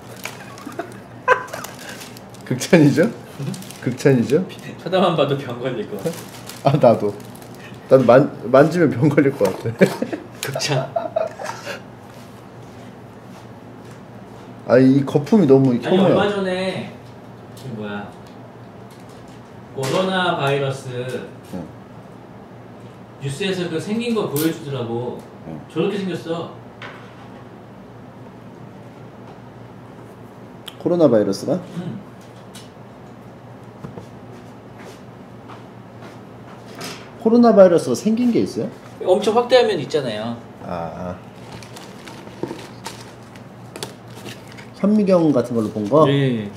극찬이죠? 극찬이죠? 쳐다만 봐도 병 걸릴 것 같아. 아 나도 만지면 병 걸릴 것 같아. 극찬. 아 이 거품이 너무 아니 혐오야. 얼마 전에 그 뭐야 코로나 바이러스 응. 뉴스에서 그 생긴 거 보여주더라고. 응. 저렇게 생겼어. 코로나 바이러스가? 코로나 바이러스가 생긴 게 있어요? 엄청 확대하면 있잖아요. 현미경 같은 걸로 본 거? 네.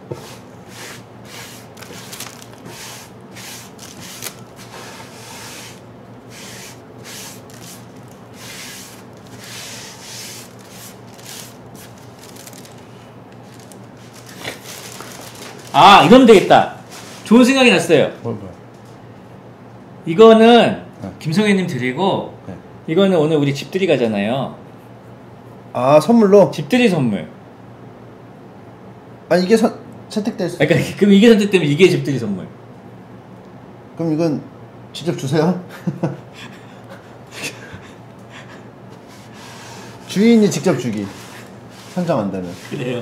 아, 이러면 되겠다. 좋은 생각이 났어요. 뭐야? 이거는 김성애님 드리고 네. 이거는 오늘 우리 집들이 가잖아요. 아, 선물로? 집들이 선물. 아, 이게 선택될 수. 그러니까 그럼 이게 선택되면 이게 집들이 선물. 그럼 이건 직접 주세요. 주인이 직접 주기. 선정 안 되면. 그래요.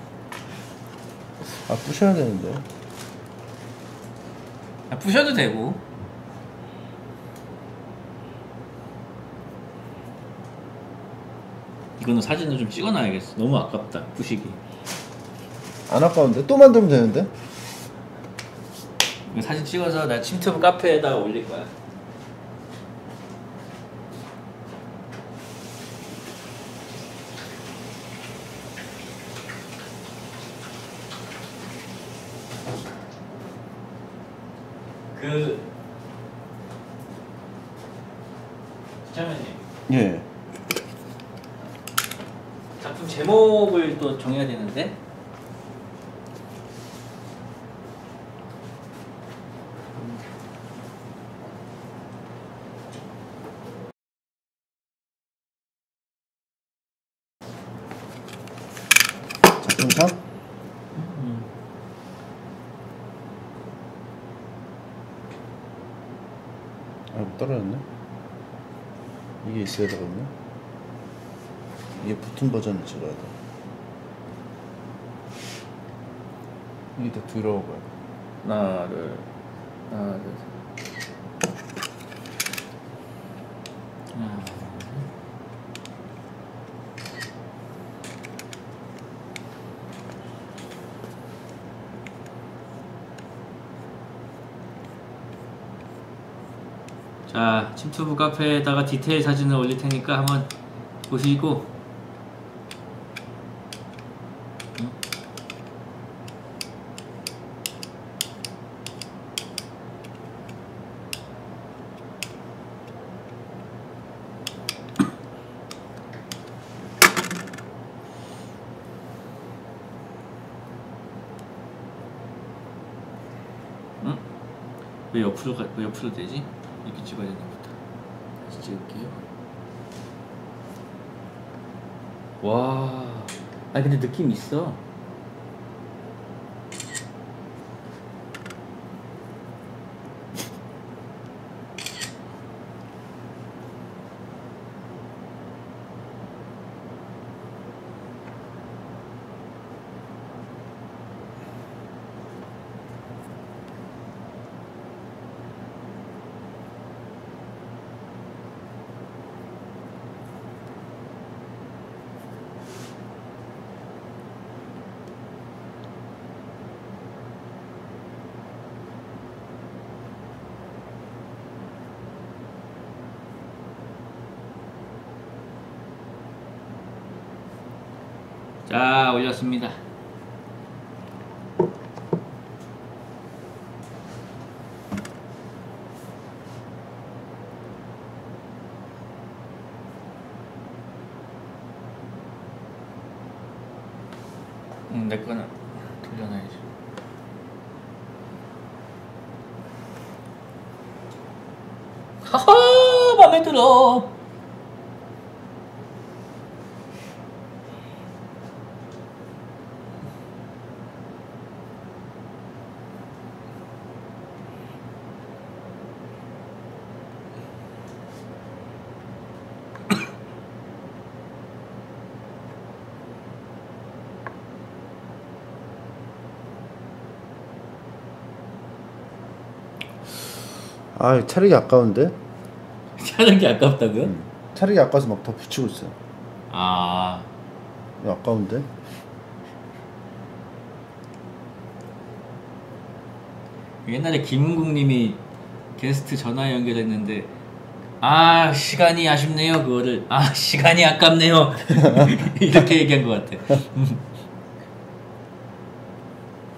아, 부셔야 되는데. 아, 부셔도 되고. 이거는 사진을 좀 찍어놔야겠어. 너무 아깝다. 부시기. 안 아까운데? 또 만들면 되는데? 이거 사진 찍어서 나 침투브 카페에다가 올릴 거야. 시청자님. 예. 작품 제목을 또 정해야 되는데. 작품상? 아이고, 떨어졌네. 이게 있어야 되거든요. 이게 붙은 버전을 찍어야 돼. 이게 더 더러워 보여. 하나, 둘, 셋. 자, 침투브 카페에다가 디테일 사진을 올릴 테니까 한번 보시고. 왜 옆으로 되지? 이렇게 찍어야 되나 보다. 다시 찍을게요. 와, 아니 근데 느낌 있어. 자, 올렸습니다. 내 거는 돌려놔야지. 하하, 맘에 들어. 아, 차르기 아까운데? 차는 게 아깝다고요? 차르기 아까워서 막 더 붙이고 있어. 아, 이거 아까운데? 옛날에 김은국님이 게스트 전화 연결했는데, 아, 시간이 아쉽네요. 그거를, 아, 시간이 아깝네요. 이렇게 얘기한 것 같아.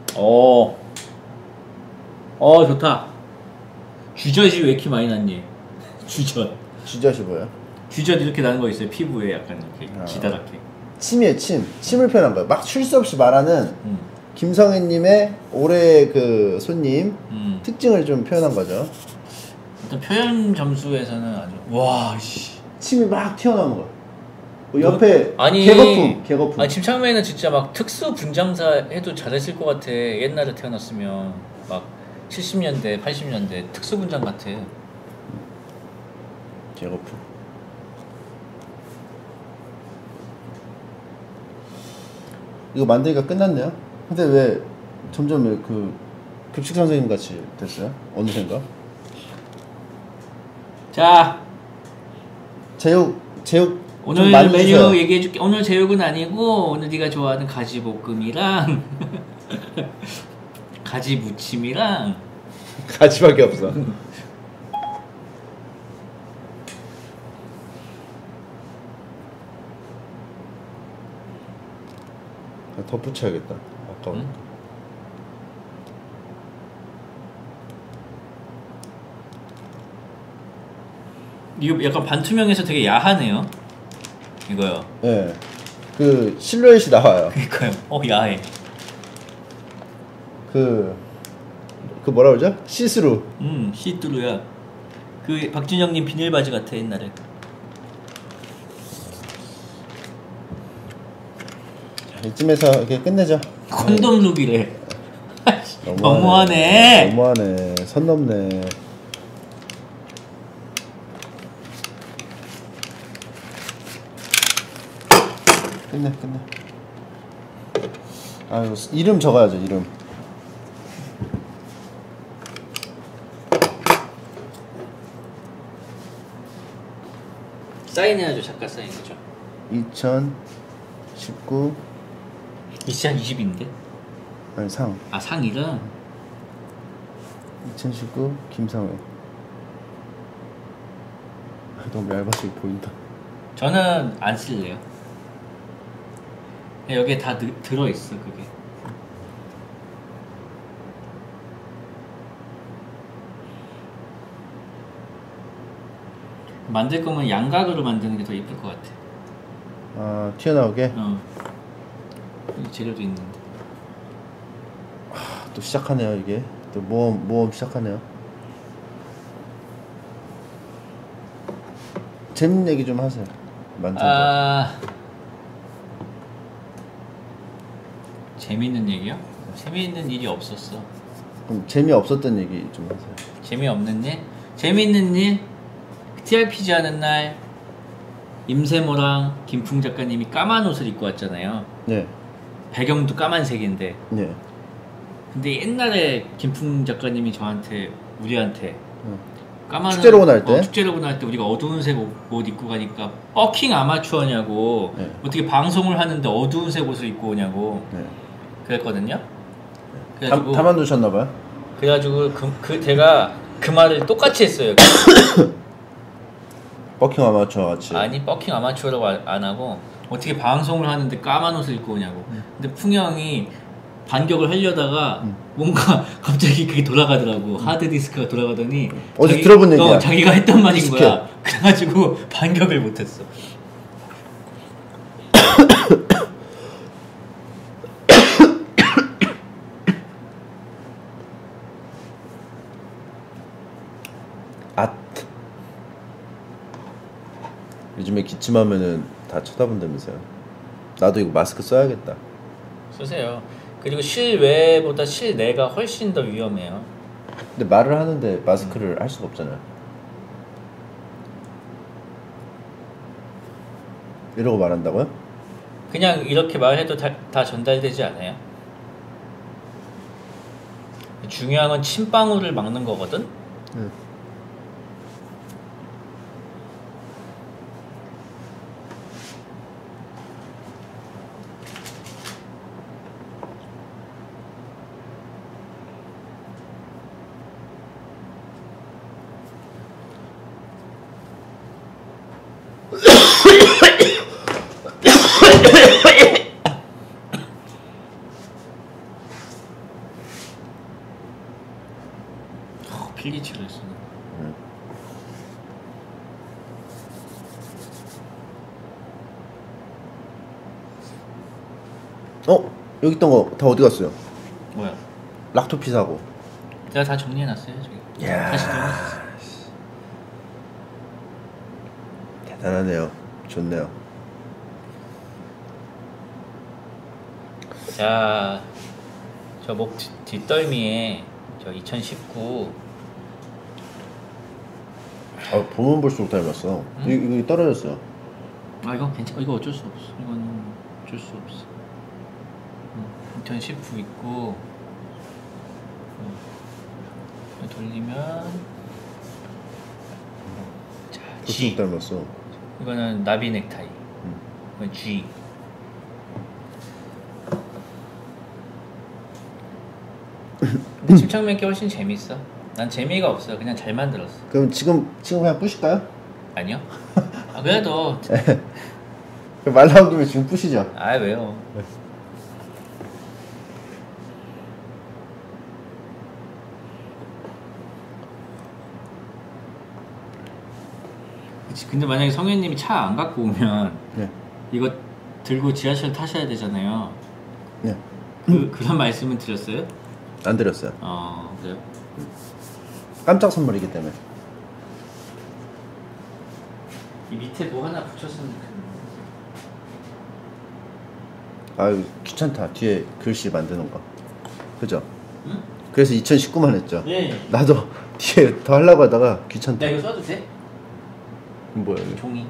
좋다. 주젓이 왜 이렇게 많이 났니? 주젓. 주젓이 뭐야? 주젓 이렇게 나는 거 있어요. 피부에 약간 이렇게 기다랗게. 침이에요, 침. 침을 표현한 거예요. 막 쉴 수 없이 말하는 김성애님의 올해 그 손님 특징을 좀 표현한 거죠. 일단 표현 점수에서는 아주 와 씨. 침이 막 튀어나오는 거. 옆에 개거품. 아니 침착맨은 진짜 막 특수 분장사 해도 잘했을 것 같아. 옛날에 태어났으면 막 70년대, 80년대 특수 분장 같아. 개거품. 이거 만들기가 끝났네요. 근데 왜 점점 그 급식 선생님 같이 됐어요? 어느샌가? 자, 제육 오늘 많이 메뉴 주세요. 얘기해줄게. 오늘 제육은 아니고 오늘 네가 좋아하는 가지볶음이랑 가지 무침이랑 가지밖에 없어. 덧붙여야겠다. 아까워. 응? 이거 약간 반투명해서 되게 야하네요. 이거요. 네. 그 실루엣이 나와요. 그니까요. 야해. 그 뭐라 그러죠? 시스루. 시뚜루야. 그 박준영님 비닐 바지 같아 옛날에. 자, 이쯤에서 이렇게 끝내죠. 콘돔 룩이래. 너무하네. 너무하네. 선 넘네. 끝내. 아유, 이름 적어야죠, 이름. 사인해야죠. 작가 사인 그죠? 2019 2020인데? 아니 상. 상이랑 2019 김상회. 너무 얇아서 보인다. 저는 안 쓸래요. 여기에 다 들어있어 그게. 만들 거면 양각으로 만드는 게 더 이쁠 것 같아. 아, 튀어나오게? 이 재료도 있는데. 또 시작하네요, 이게. 또 모험 시작하네요. 재밌는 얘기 좀 하세요. 재밌는 얘기요? 재미있는 일이 없었어. 그럼 재미없었던 얘기 좀 하세요. 재미없는 일? 재미있는 일? TRPG 하는 날 임세모랑 김풍 작가님이 까만 옷을 입고 왔잖아요. 네. 배경도 까만색인데. 네. 근데 옛날에 김풍 작가님이 우리한테 까만 축제로 날 때? 축제로 날 때 우리가 어두운 색 옷 입고 가니까 뻑킹 아마추어냐고. 네. 어떻게 방송을 하는데 어두운 색 옷을 입고 오냐고. 네. 그랬거든요. 그래가지고 담아두셨나봐요? 그래가지고 제가 그 말을 똑같이 했어요. 버킹 아마추어 같이. 아니 버킹 아마추어라고 안 하고 어떻게 방송을 하는데 까만 옷을 입고 오냐고. 근데 풍영이 반격을 하려다가 뭔가 갑자기 그게 돌아가더라고. 하드디스크가 돌아가더니 어제 들어본 얘기야. 자기가 했던 말인 익숙해. 거야. 그래가지고 반격을 못했어. 요즘에 기침하면은 다 쳐다본다면서요. 나도 이거 마스크 써야겠다. 쓰세요. 그리고 실외보다 실내가 훨씬 더 위험해요. 근데 말을 하는데 마스크를 할 수가 없잖아요. 이러고 말한다고요? 그냥 이렇게 말해도 다 전달되지 않아요? 중요한 건 침방울을 막는 거거든? 필리치를 했어. 여기 있던 거 다 어디 갔어요? 뭐야? 락토피 사고. 내가 다 정리해놨어요 저기. 이야. 다시 들어갔어. 대단하네요. 좋네요. 자, 저 목 뒷덜미에 저 2019. 보면 볼수록 닮았어. 이거 떨어졌어. 아 이거 괜찮아. 이거 어쩔 수 없어. 이거는 어쩔 수 없어. 2019 있고 돌리면 자 G. 볼수록 닮았어. 이거는 나비 넥타이. 이건 G. 근데 침착맨 게 훨씬 재밌어. 난 재미가 없어. 그냥 잘 만들었어. 그럼 지금 그냥 부실까요? 아니요? 아 그래도 말 나온 김에 지금 부시죠. 아 왜요? 그치, 근데 만약에 성현님이 차 안 갖고 오면 네. 이거 들고 지하철 타셔야 되잖아요. 네. 그런 말씀은 드렸어요? 안 드렸어요. 그래요? 깜짝 선물이기 때문에. 이 밑에 뭐 하나 붙였으면 아유 귀찮다. 뒤에 글씨 만드는 거. 그죠? 응? 그래서 2019만 했죠. 예. 나도 뒤에 더 하려고 하다가 귀찮다. 야 이거 써도 돼? 뭐야 이거? 종이.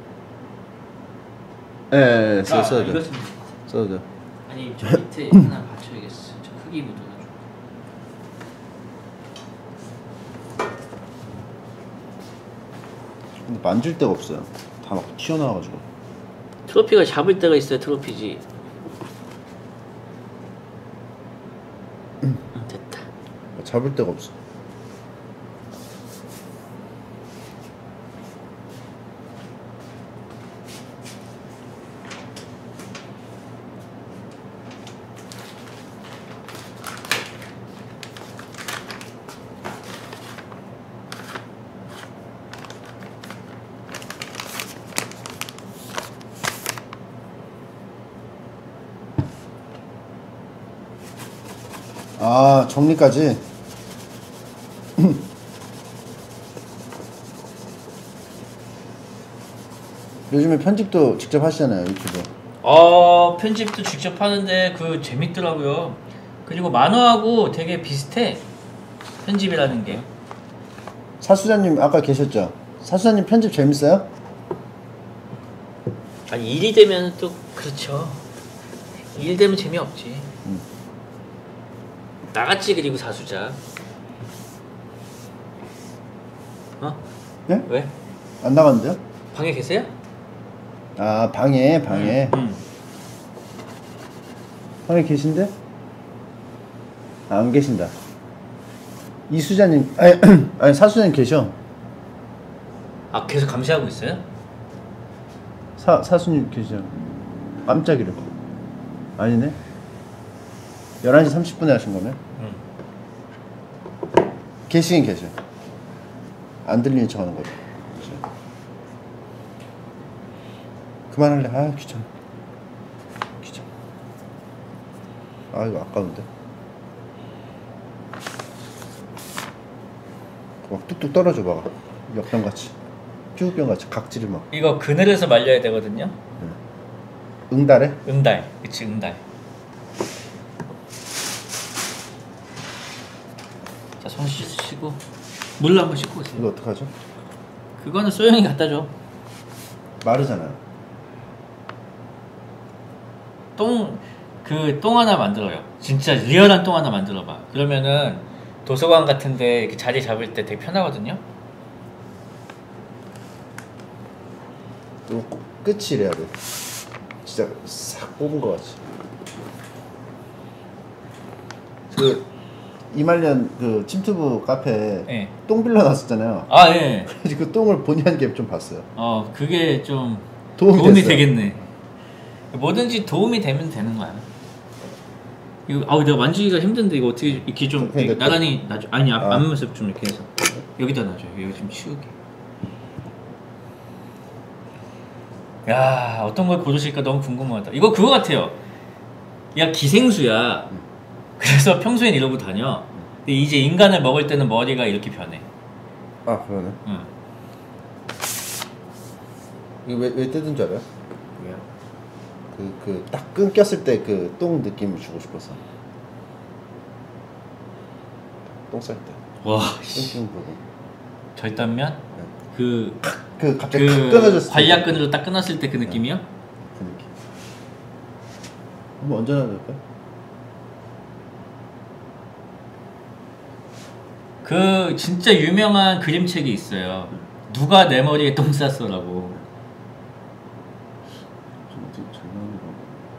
예, 써도 돼. 이거 쓰면 써도 돼. 아니 저 밑에 하나 받쳐야겠어. 저 크기 묻어가지고. 근데 만질 데가 없어요. 다 막 튀어나와가지고. 트로피가 잡을 때가 있어야 트로피지. 됐다. 잡을 데가 없어. 아, 정리까지. 요즘에 편집도 직접 하시잖아요, 유튜브. 편집도 직접 하는데 그 재밌더라고요. 그리고 만화하고 되게 비슷해. 편집이라는 게. 사수자님 아까 계셨죠? 사수자님 편집 재밌어요? 아니 일이 되면 또 그렇죠. 일 되면 재미없지. 나갔지. 그리고 사수자. 네? 왜? 안 나갔는데요? 방에 계세요? 아, 방에. 방에 계신데? 아, 안 계신다. 이수자님, 아니 사수자님 계셔. 아 계속 감시하고 있어요? 사수님 계시죠. 깜짝이야. 아니네. 11시 30분에 하신 거네. 계시긴 계셔. 안 들리는 척 하는 거죠. 그만할래. 아, 귀찮아. 아, 이거 아까운데. 막 뚝뚝 떨어져 봐. 역병같이. 쭈병같이 각질이 막. 이거 그늘에서 말려야 되거든요. 응달에? 응달. 그치 응달. 자, 손 씻으시고 물로 한번 씻고 오세요. 이거 어떡하죠? 그거는 소영이 갖다 줘. 마르잖아요. 똥 하나 만들어요. 진짜 리얼한 똥 하나 만들어봐. 그러면은 도서관 같은데 이렇게 자리 잡을 때 되게 편하거든요. 또 끝이 이래야 돼. 진짜 싹 뽑은 거 같이. 그 이말년 그 침투부 카페에 네. 똥 빌려놨었잖아요. 아 예. 그래서 그 똥을 본의 아니게 좀 봤어요. 그게 좀 도움이 되겠네. 뭐든지 도움이 되면 되는 거야. 이거 내가 만지기가 힘든데 이거 어떻게 이렇게 좀 나란히 놔줘. 아니 앞모습 좀 이렇게 해서 여기다 놔줘. 여기 좀 치우게. 야 어떤 걸 고르실까 너무 궁금하다. 이거 그거 같아요. 야 기생수야. 그래서 평소엔 이러고 다녀. 근데 이제 인간을 먹을 때는 머리가 이렇게 변해. 아 그러네. 응. 이거 왜 뜯은 줄 알아요? 왜요? 그 딱 끊겼을 때 그 똥 느낌을 주고 싶어서. 똥 쌀 때. 와. 끊긴 부분. 절단면? 네. 그 갑자기 끊어졌을 때. 관략근으로 딱 끊었을 때 그 느낌이요? 네. 그 느낌. 한번 얹어놔야 될까? 그 진짜 유명한 그림책이 있어요. 누가 내 머리에 똥 쌌어라고. 좀 어떻게 잘 나오는 거.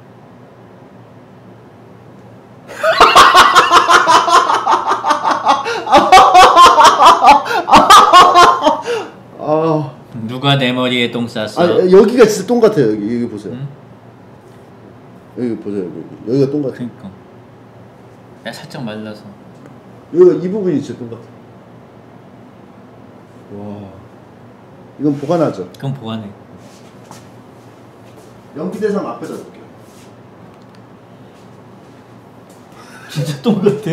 누가 내 머리에 똥 쌌어? 여기가 진짜 똥 같아요. 여기 보세요. 응? 여기 보세요. 여기가 똥 같아. 그러니까. 야 살짝 말라서. 여기가 이 부분이 진짜 똥 같아. 와. 이건 보관하죠. 그럼 보관해. 연기대상 앞에다 놓을게요. 진짜 똥 같아.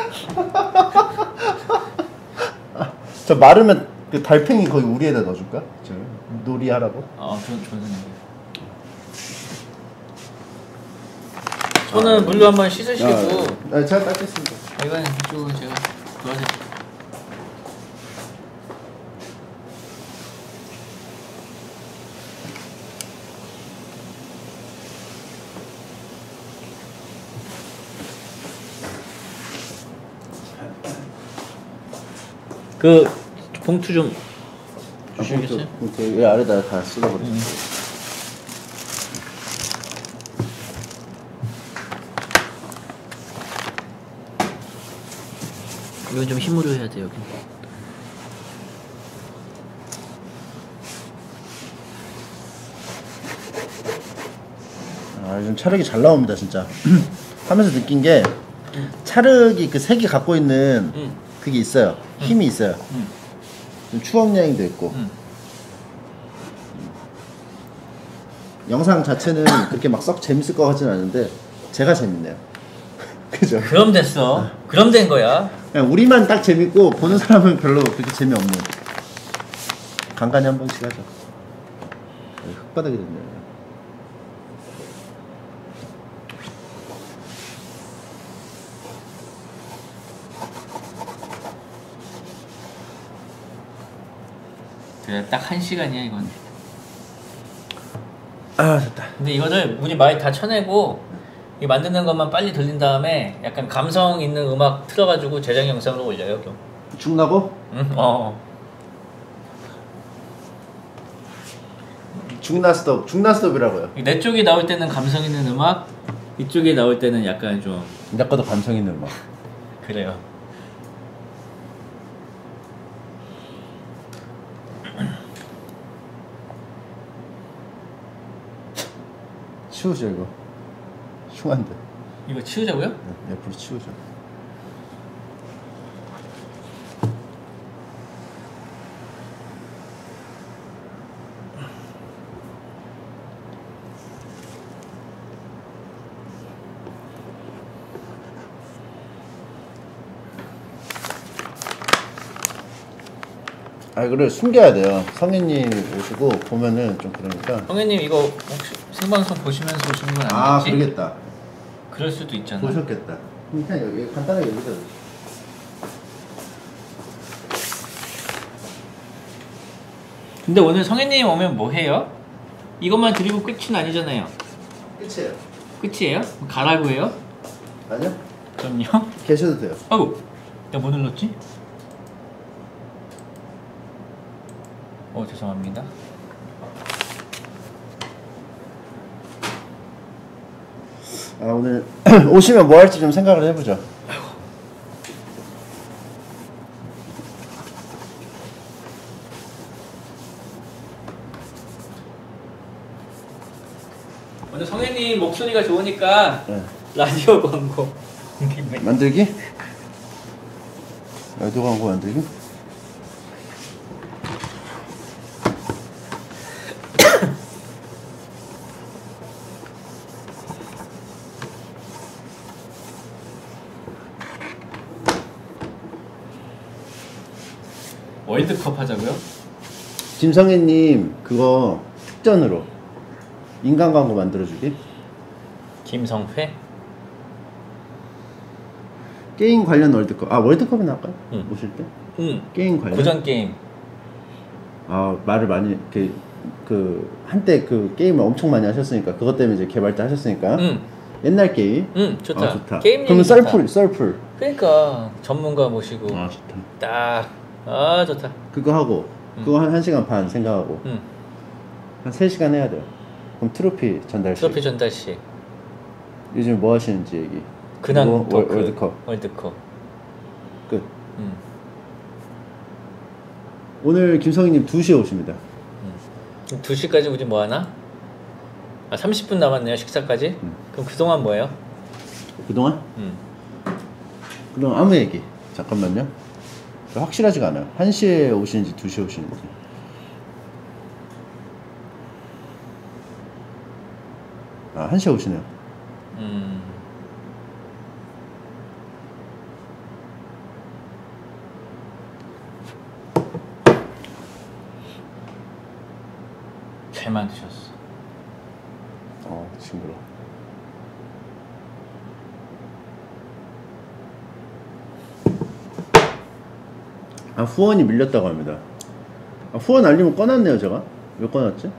저 마르면 그 달팽이 거기 우리에다 넣어줄까? 저 놀이하라고? 좋네. 손은 물로 한번 씻으시고. 제가 닦겠습니다. 이거는 이쪽은 제가 도와드릴게요. 그 봉투 좀 주시겠어요? 봉투 이 아래다 다 쏟아버려. 이건 좀 힘으로 해야 돼 여기. 요즘 찰흙이 잘 나옵니다 진짜. 하면서 느낀 게 찰흙이 그 색이 갖고 있는 그게 있어요. 힘이 있어요. 좀 추억여행도 있고. 영상 자체는 그렇게 막 썩 재밌을 것 같지는 않은데 제가 재밌네요. 그죠? 그럼 됐어. 그럼 된 거야. 그냥 우리만 딱 재밌고 보는 사람은 별로 그렇게 재미없는. 간간히 한 번씩 하죠. 흙바닥이 됐네요. 그래 딱 1시간이야 이건. 됐다. 근데 이거를 우리 많이 다 쳐내고 이 만드는 것만 빨리 돌린 다음에 약간 감성 있는 음악 틀어가지고 제작 영상으로 올려요. 죽나고? 응? 죽나스톱이라고요. 내 쪽이 나올 때는 감성 있는 음악, 이쪽이 나올 때는 약간 좀 내 거도 감성 있는 음악. 그래요. 치우죠 이거. 흉한데. 이거 치우자고요? 네, 옆으로 치우죠. 이거를 숨겨야 돼요. 성현님 오시고 보면은 좀 그러니까. 성현님 이거 혹시 생방송 보시면서 오시는 건 아니겠지? 그러겠다. 그럴 수도 있잖아. 보셨겠다. 그냥 여기 간단하게 여기다. 근데 오늘 성현님 오면 뭐 해요? 이것만 드리고 끝은 아니잖아요. 끝이에요. 끝이에요? 가라고 해요? 아니요? 그럼요. 계셔도 돼요. 아이고, 내가 뭐 눌렀지? 죄송합니다. 오늘 오시면 뭐 할지 좀 생각을 해보죠. 오늘 성현님 목소리가 좋으니까 라디오 광고. 만들기? 라디오 광고 만들기? 월드컵 하자고요? 김성애님 그거 특전으로 인간 광고 만들어주기? 김성회? 게임 관련 월드컵. 아 월드컵이나 할까요? 응. 오실 때? 응. 게임 관련? 고전 게임. 아 말을 많이 그 한때 그 게임을 엄청 많이 하셨으니까 그것 때문에 이제 개발자 하셨으니까 응. 옛날 게임? 응 좋다. 아, 좋다. 게임 그러면 좋다. 썰풀 그러니까 전문가 모시고 아 좋다. 딱 아 좋다. 그거 하고 그거 한 1시간 반 생각하고 응. 한 3시간 해야 돼요. 그럼 트로피 전달식. 트로피 전달식. 요즘 뭐 하시는지 얘기. 근황 토크. 월드컵 끝. 응. 오늘 김성희님 2시에 오십니다. 2시까지 우리 뭐 하나? 아 30분 남았네요 식사까지. 그럼 그동안 뭐예요? 그동안? 그동안 아무 얘기. 잠깐만요. 확실하지가 않아요. 1시에 오시는지 2시에 오시는지. 아 1시에 오시네요. 잘 만드셨어. 징그러. 아 후원이 밀렸다고 합니다. 아, 후원 알림을 꺼놨네요 제가. 왜 꺼놨지?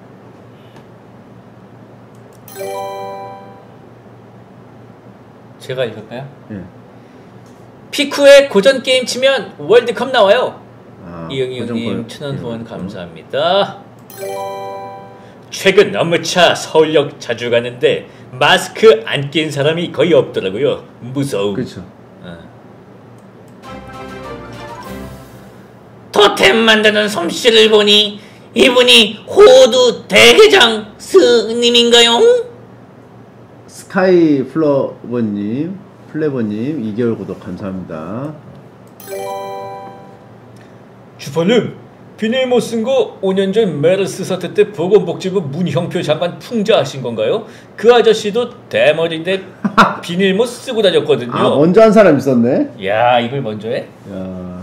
제가 읽을까요? 예. 피쿠의 고전 게임 치면 월드컵 나와요. 아, 이영희님 1000원 후원 감사합니다. 최근 업무차 서울역 자주 가는데 마스크 안 낀 사람이 거의 없더라고요. 무서움. 그렇죠. 토템 만드는 솜씨를 보니 이분이 호두 대회장 스님인가요? 스카이 플레버님 2개월 구독 감사합니다. 주퍼님 비닐 못 쓴 거 5년 전 메르스 사태 때 보건복지부 문형표 장관 풍자하신 건가요? 그 아저씨도 대머리인데 비닐 못 쓰고 다녔거든요. 아 먼저 한 사람 있었네. 야 이걸 먼저 해? 야.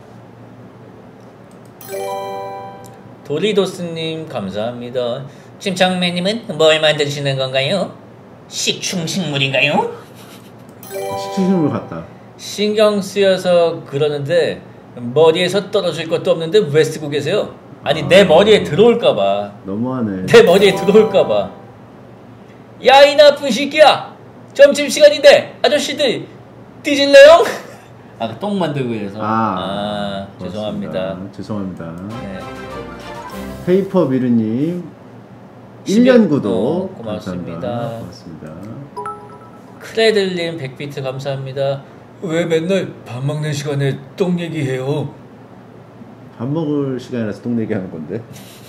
도리도스님 감사합니다. 침착맨님은 뭘 만드시는 건가요? 식충식물인가요? 식충식물 같다. 신경 쓰여서 그러는데 머리에서 떨어질 것도 없는데 왜 쓰고 계세요? 아니 내 머리에 들어올까봐. 너무하네. 내 머리에 들어올까봐. 야 이 나쁜 새끼야. 점심시간인데 아저씨들 뒤질래요? 아 똥 만들고 해서. 죄송합니다. 죄송합니다. 네. 페이퍼 미르님 1년 구독 고맙습니다. 감사합니다. 고맙습니다. 크레들님 100비트 감사합니다. 왜 맨날 밥 먹는 시간에 똥 얘기해요? 밥 먹을 시간이라서 똥 얘기하는 건데.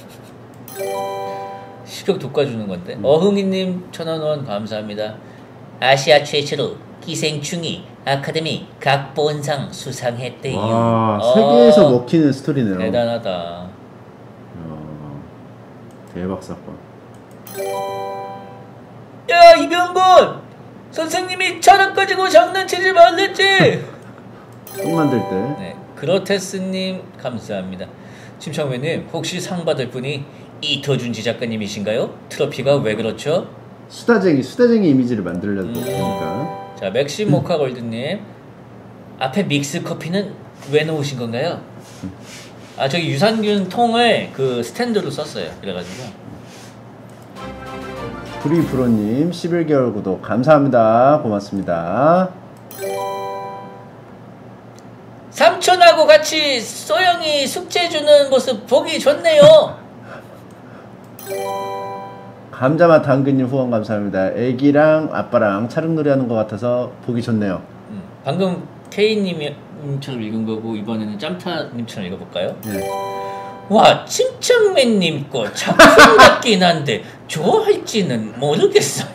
식욕 돋궈주는 건데. 어흥이님 1000원 감사합니다. 아시아 최초로 기생충이 아카데미 각본상 수상했대요. 와 세계에서 먹히는 스토리네요. 대단하다. 대박 사건. 야 이병건 선생님이 차를 가지고 장난치지 말랬지. 똥 만들 때. 네, 그로테스님 감사합니다. 침착맨님 혹시 상 받을 분이 이터준지 작가님이신가요? 트로피가 왜 그렇죠? 수다쟁이 이미지를 만들려고 그러니까. 자 맥심 모카 골드님 앞에 믹스 커피는 왜 놓으신 건가요? 아 저기 유산균 통을 그 스탠드로 썼어요. 그래가지고. 브리브로님 11개월 구독 감사합니다. 고맙습니다. 삼촌하고 같이 소영이 숙제 주는 모습 보기 좋네요. 감자맛 당근님 후원 감사합니다. 애기랑 아빠랑 차릉놀이 하는 것 같아서 보기 좋네요. 방금 K님처럼 읽은 거고 이번에는 짬타님처럼 읽어볼까요? 네. 와, 침착맨님 거 작품 같긴 한데 좋아할지는 모르겠어요.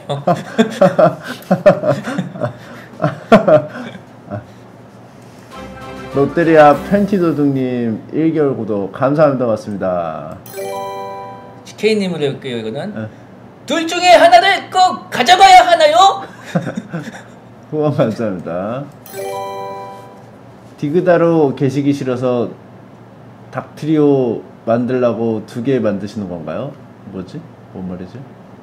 롯데리아 팬티도둑님 1개월 구독 감사합니다. 맞습니다. K님으로 해볼게요. 이거는 둘 중에 하나를 꼭 가져가야 하나요? 후원 감사합니다. 디그다로 계시기 싫어서 닥트리오 만들라고 2개 만드시는 건가요? 뭐지? 뭔 말이지?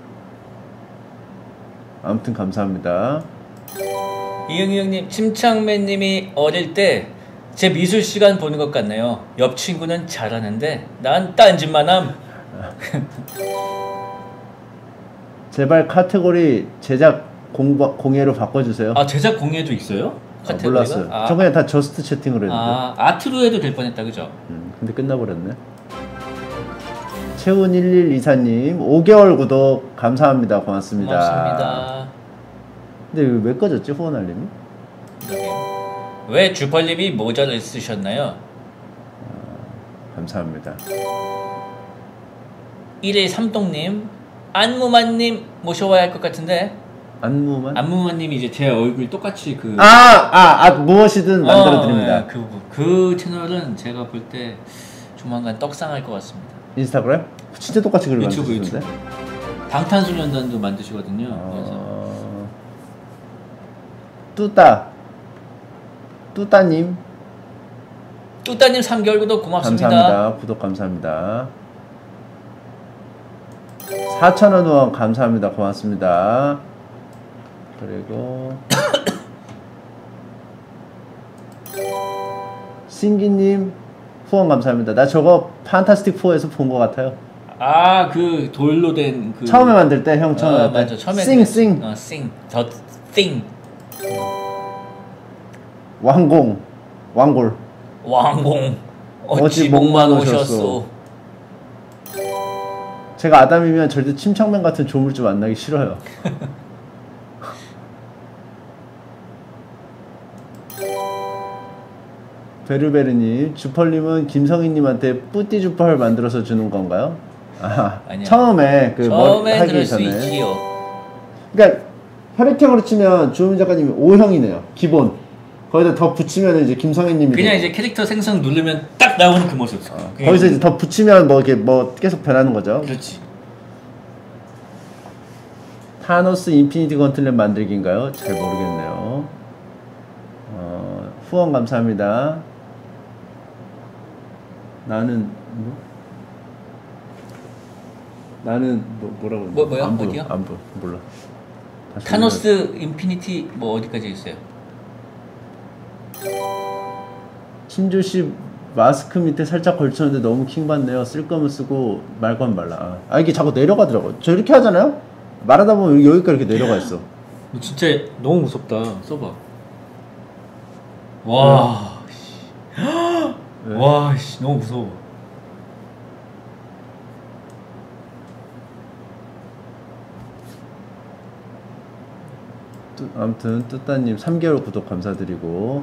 아무튼 감사합니다. 이영희 형님, 침착맨님이 어릴 때 제 미술 시간 보는 것 같네요. 옆 친구는 잘하는데 난 딴짓만 함. 제발 카테고리 제작 공예로 바꿔주세요. 아, 제작 공예도 있어요? 카테고리가? 몰랐어요. 아, 저 그냥 다 저스트 채팅으로 했는데. 아, 아트로 해도 될 뻔했다, 그죠? 근데 끝나버렸네. 채운1124님 5개월 구독 감사합니다. 고맙습니다. 고맙습니다. 근데 왜 꺼졌지 후원알림이? 왜 주펄님이 모자를 쓰셨나요? 감사합니다. 113동님, 안무만님 모셔와야 할 것 같은데. 안무만? 안무만님이 이제 제 얼굴 똑같이 그 무엇이든 만들어드립니다. 그 채널은 제가 볼 때 조만간 떡상할 것 같습니다. 인스타그램? 진짜 똑같이 그걸 유튜브. 만드시는데? 방탄소년단도 만드시거든요. 그래서. 뚜따님 뚜따님 3개월 구독 고맙습니다. 감사합니다. 구독 감사합니다. 4,000원 후원 감사합니다. 고맙습니다. 그리고 신기님 후원 감사합니다. 나 저거 판타스틱 4에서 본 것 같아요. 아, 그 돌로 된 그 처음에 만들 때 형 처음에 만들 때 맞아. 처음에 싱 더 띵. 왕골 어찌 목만 오셨소. 제가 아담이면 절대 침착맨 같은 조물주 만나기 싫어요. 베르베르님, 주펄님은 김성희님한테 뿌띠 주펄 만들어서 주는 건가요? 아니야. 처음에 그 머리 하기 들을 수 전에. 있지요. 그러니까 혈액형으로 치면 주호민 작가님이 O형이네요. 기본. 거기다 더 붙이면 이제 김성희님이 그냥 이제 캐릭터 생성 누르면 딱 나오는 그 모습. 거기서 이제 더 붙이면 뭐 이렇게 뭐 계속 변하는 거죠. 그렇지. 타노스 인피니티 건틀렛 만들기인가요? 잘 모르겠네요. 후원 감사합니다. 나는 뭐라고 뭐야? 어디요? 몰라. 타노스 인피니티 뭐 어디까지 있어요? 신조씨 마스크 밑에 살짝 걸쳤는데 너무 킹받네요. 쓸 거면 쓰고 말 거면 말라. 이게 자꾸 내려가더라고. 저 이렇게 하잖아요? 말하다 보면 여기까지 이렇게 내려가 있어. 진짜 너무 무섭다. 써봐. 와, 와, 씨, 너무 무서워. 아무튼 뚜따님 3개월 구독 감사드리고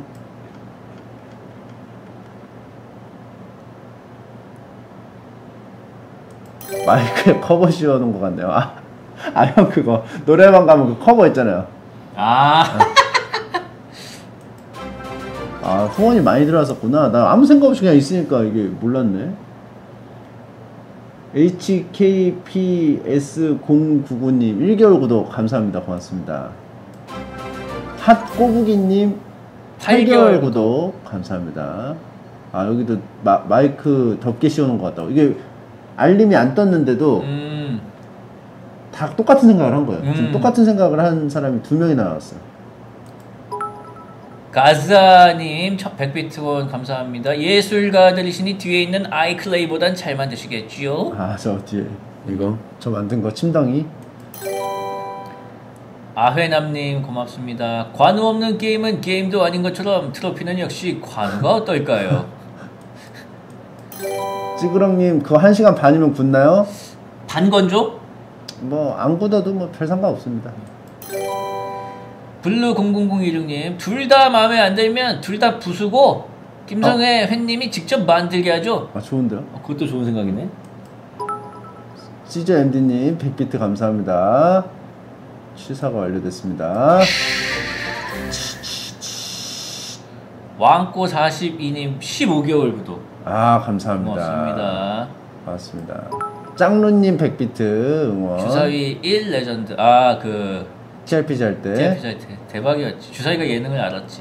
마이크에 커버 씌워놓은 것 같네요. 형 그거 노래방 가면 그 커버 있잖아요. 후원이 많이 들어왔었구나. 나 아무 생각 없이 그냥 있으니까 이게 몰랐네. HKPS099님 1개월 구독 감사합니다. 고맙습니다. 핫꼬부기님 8개월 구독 감사합니다. 여기도 마이크 덮개 씌워놓은 것 같다고. 이게 알림이 안 떴는데도 다 똑같은 생각을 한 거예요. 지금 똑같은 생각을 한 사람이 2명이 나왔어요. 가자님 100비트원 감사합니다. 예술가들이시니 뒤에 있는 아이클레이보단 잘 만드시겠지요? 저 뒤에 이거 저 만든 거 침덩이. 아회남님 고맙습니다. 관우 없는 게임은 게임도 아닌 것처럼 트로피는 역시 관우가 어떨까요? 찌그렁님 그거 1시간 반이면 굳나요? 반건조? 뭐 안 굳어도 뭐 별 상관 없습니다. 블루 00016님 둘 다 마음에 안 들면 둘 다 부수고 김성애 팬님이 직접 만들게 하죠? 아 좋은데요? 그것도 좋은 생각이네. 시저 MD님 100비트 감사합니다. 취사가 완료됐습니다. 왕꼬 42님 15개월 구독. 아 감사합니다. 고맙습니다. 반갑습니다. 짱루님 100비트 응원. 주사위 1 레전드. 그 TRPG 할 때. 대박이었지. 주사위가 예능을 알았지.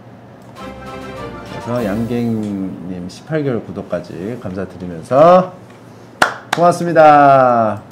그래서 양갱님 18개월 구독까지 감사드리면서 고맙습니다.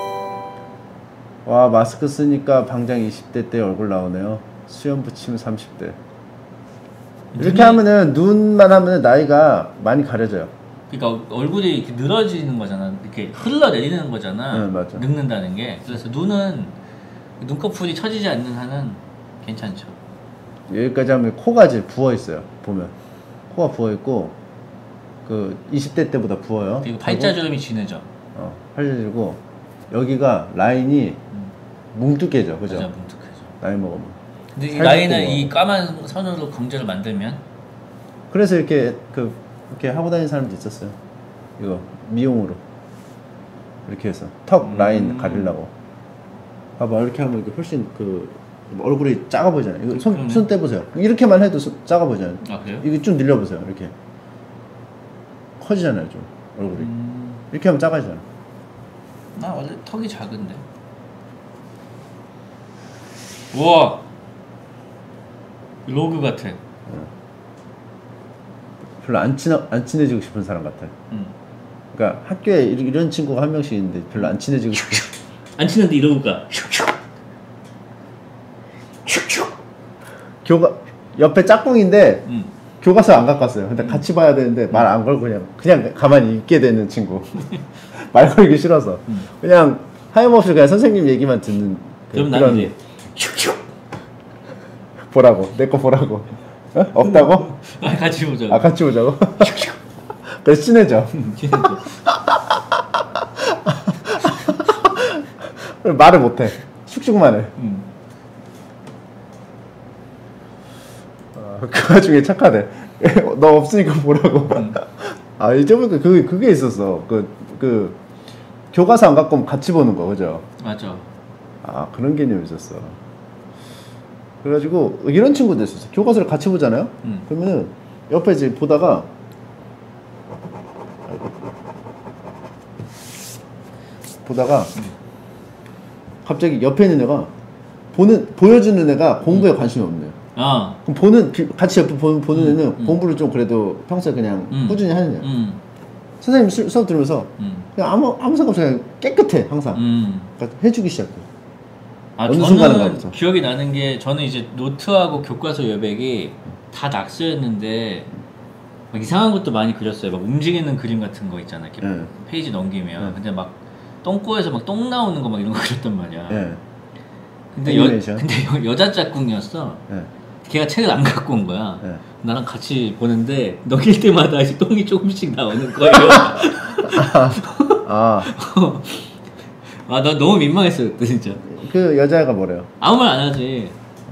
와 마스크 쓰니까 방장 20대 때 얼굴 나오네요. 수염 붙이면 30대. 이렇게 하면은 눈만 하면은 나이가 많이 가려져요. 그러니까 얼굴이 이렇게 늘어지는 거잖아. 이렇게 흘러내리는 거잖아. 네, 맞아. 늙는다는 게. 그래서 눈은 눈꺼풀이 처지지 않는 한은 괜찮죠. 여기까지 하면 코가 이제 부어 있어요. 보면 코가 부어 있고 그 20대 때보다 부어요. 그리고 팔자주름이 진해져. 팔자주름이고 여기가 라인이 뭉툭해져, 그죠? 맞아, 뭉툭해져. 나이 먹으면. 근데 이 라인을 이 까만 선으로 강제로 만들면. 그래서 이렇게 이렇게 하고 다니는 사람도 있었어요. 이거 미용으로 이렇게 해서 턱 라인 가리려고. 봐봐 이렇게 하면 이게 훨씬 얼굴이 작아 보이잖아요. 이거 손 떼보세요. 이렇게만 해도 작아 보이잖아요. 아 그래요? 이거 좀 늘려보세요. 이렇게 커지잖아요, 좀 얼굴이. 이렇게 하면 작아지잖아. 나 원래 턱이 작은데. 우와, 로그 같아. 별로 안 친해지고 싶은 사람 같아. 그러니까 학교에 이런 친구가 한 명씩 있는데 별로 안 친해지고 싶어. 안 친한데 이러고가. 옆에 짝꿍인데 교과서 안 갖고 왔어요. 근데 같이 봐야 되는데 말 안 걸고 그냥 가만히 있게 되는 친구. 말 걸기 싫어서 그냥 하염없이 그냥 선생님 얘기만 듣는. 그럼 나는 이제 보라고 내 거 보라고. 어? 없다고? 같이 보자고. 같이 보자고? 그래서 친해져. 친해져. 말을 못해. 슉슉만 해. 그 와중에 착하대. 너 없으니까 보라고. 이제 보니까 그게 있었어. 교과서 안 갖고 오면 같이 보는 거, 그죠? 맞아. 그런 개념이 있었어. 그래가지고 이런 친구도 있었어. 교과서를 같이 보잖아요. 그러면은 옆에 이제 보다가 갑자기 옆에 있는 애가 보여주는 애가 공부에 관심이 없네요. 그럼 같이 옆에 보는 애는 공부를 좀 그래도 평소에 그냥 꾸준히 하는 애야. 선생님 수업 들으면서 그냥 아무 생각 없이 그냥 깨끗해 항상. 그러니까 해주기 시작해. 저는 기억이 나는 게 저는 이제 노트하고 교과서 여백이 다 낙서였는데 막 이상한 것도 많이 그렸어요. 막 움직이는 그림 같은 거 있잖아. 이렇게 페이지 넘기면. 근데 막 똥꼬에서 막 똥 나오는 거 막 이런 거 그렸단 말이야. 근데 여자 짝꿍이었어. 걔가 책을 안 갖고 온 거야. 나랑 같이 보는데 넘길 때마다 이제 똥이 조금씩 나오는 거예요. 나 너무 민망했어 그때 진짜. 그 여자애가 뭐래요? 아무 말 안 하지.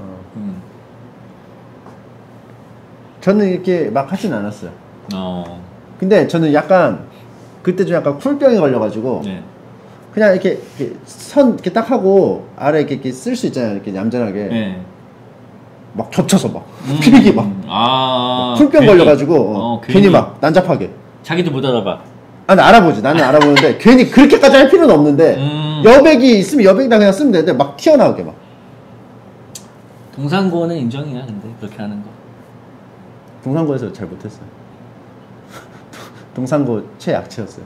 저는 이렇게 막 하진 않았어요. 근데 저는 약간 그때 좀 약간 쿨병에 걸려가지고 그냥 이렇게 선 이렇게 딱 하고 아래 이렇게 쓸 수 있잖아요. 이렇게 얌전하게. 막 겹쳐서 막 필기 막 쿨병 걸려가지고 괜히 막 난잡하게. 자기도 못 알아봐. 나는 알아보지. 나는 알아보는데 괜히 그렇게까지 할 필요는 없는데 여백이 있으면 여백이다 그냥 쓰면 되는데 막 튀어나오게 막. 동상고는 인정이야. 근데 그렇게 하는 거. 동상고에서 잘 못했어요. 동상고 최약체였어요.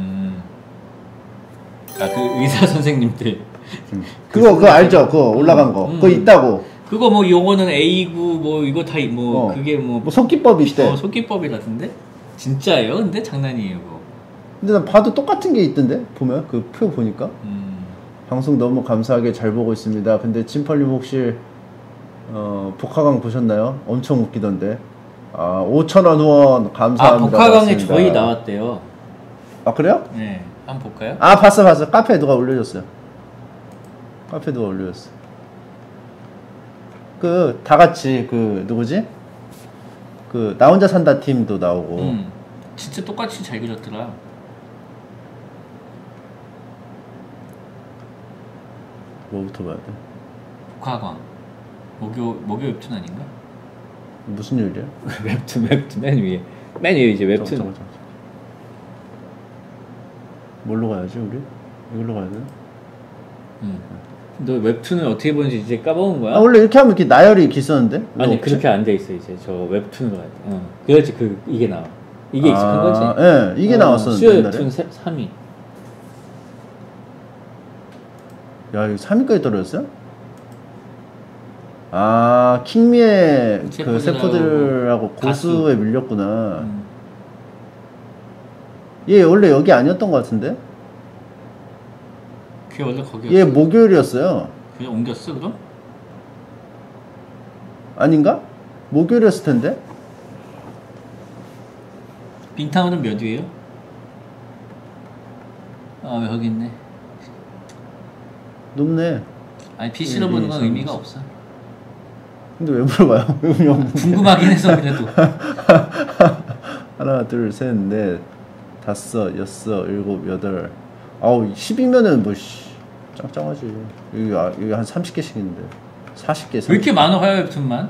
그 의사 선생님들. 그거 알죠? 그거 올라간 거. 그거 있다고. 그거 뭐 요거는 A구 뭐 이거 다 그게 뭐 속기법이 있대. 속기법이 같은데? 진짜예요? 근데 장난이에요 그거. 근데 난 봐도 똑같은 게 있던데? 보면 그 표 보니까 방송 너무 감사하게 잘 보고 있습니다. 근데 진펄님 혹시 복화강 보셨나요? 엄청 웃기던데. 5,000원 후원 감사합니다. 복화강에 저희 나왔대요. 그래요? 네, 한번 볼까요? 봤어. 카페에 누가 올려줬어요. 다 같이 누구지? 그 나 혼자 산다 팀도 나오고. 진짜 똑같이 잘 그렸더라. 뭐부터 봐야 돼? 과광. 목요 웹툰 아닌가? 무슨 요일이야? 웹툰 맨 위에. 맨 위에 이제 웹툰. 잠깐. 뭘로 가야지 우리? 이걸로 가야 돼? 너 웹툰을 어떻게 보는지 이제 까먹은 거야? 아 원래 이렇게 하면 이렇게 나열이 이렇게 있었는데? 아니 그렇게 안 돼 있어 이제 저 웹툰으로 가야 돼. 그렇지 이게 나와. 이게 익숙한 거지? 예, 이게 나왔었는데 수요 웹툰 3위. 야 이거 3위까지 떨어졌어요? 아 킹미의 그 세포들하고 고수에 밀렸구나. 얘 원래 여기 아니었던 것 같은데? 그게 원래 거기였어? 얘 목요일이었어요. 그냥 옮겼어 그럼? 아닌가? 목요일이었을 텐데? 빈타운은 몇 위에요? 아 여기 있네. 높네. 아니 PC로 보는 건 의미가 없어. 근데 왜 물어봐요? 궁금하긴 해서 그래도. 하나 둘셋넷 다섯 여섯 일곱 여덟 아우 10이면은 뭐 짱짱하지. 여기 한 30개씩 있는데 40개. 왜 이렇게 많아 화요 웹툰만?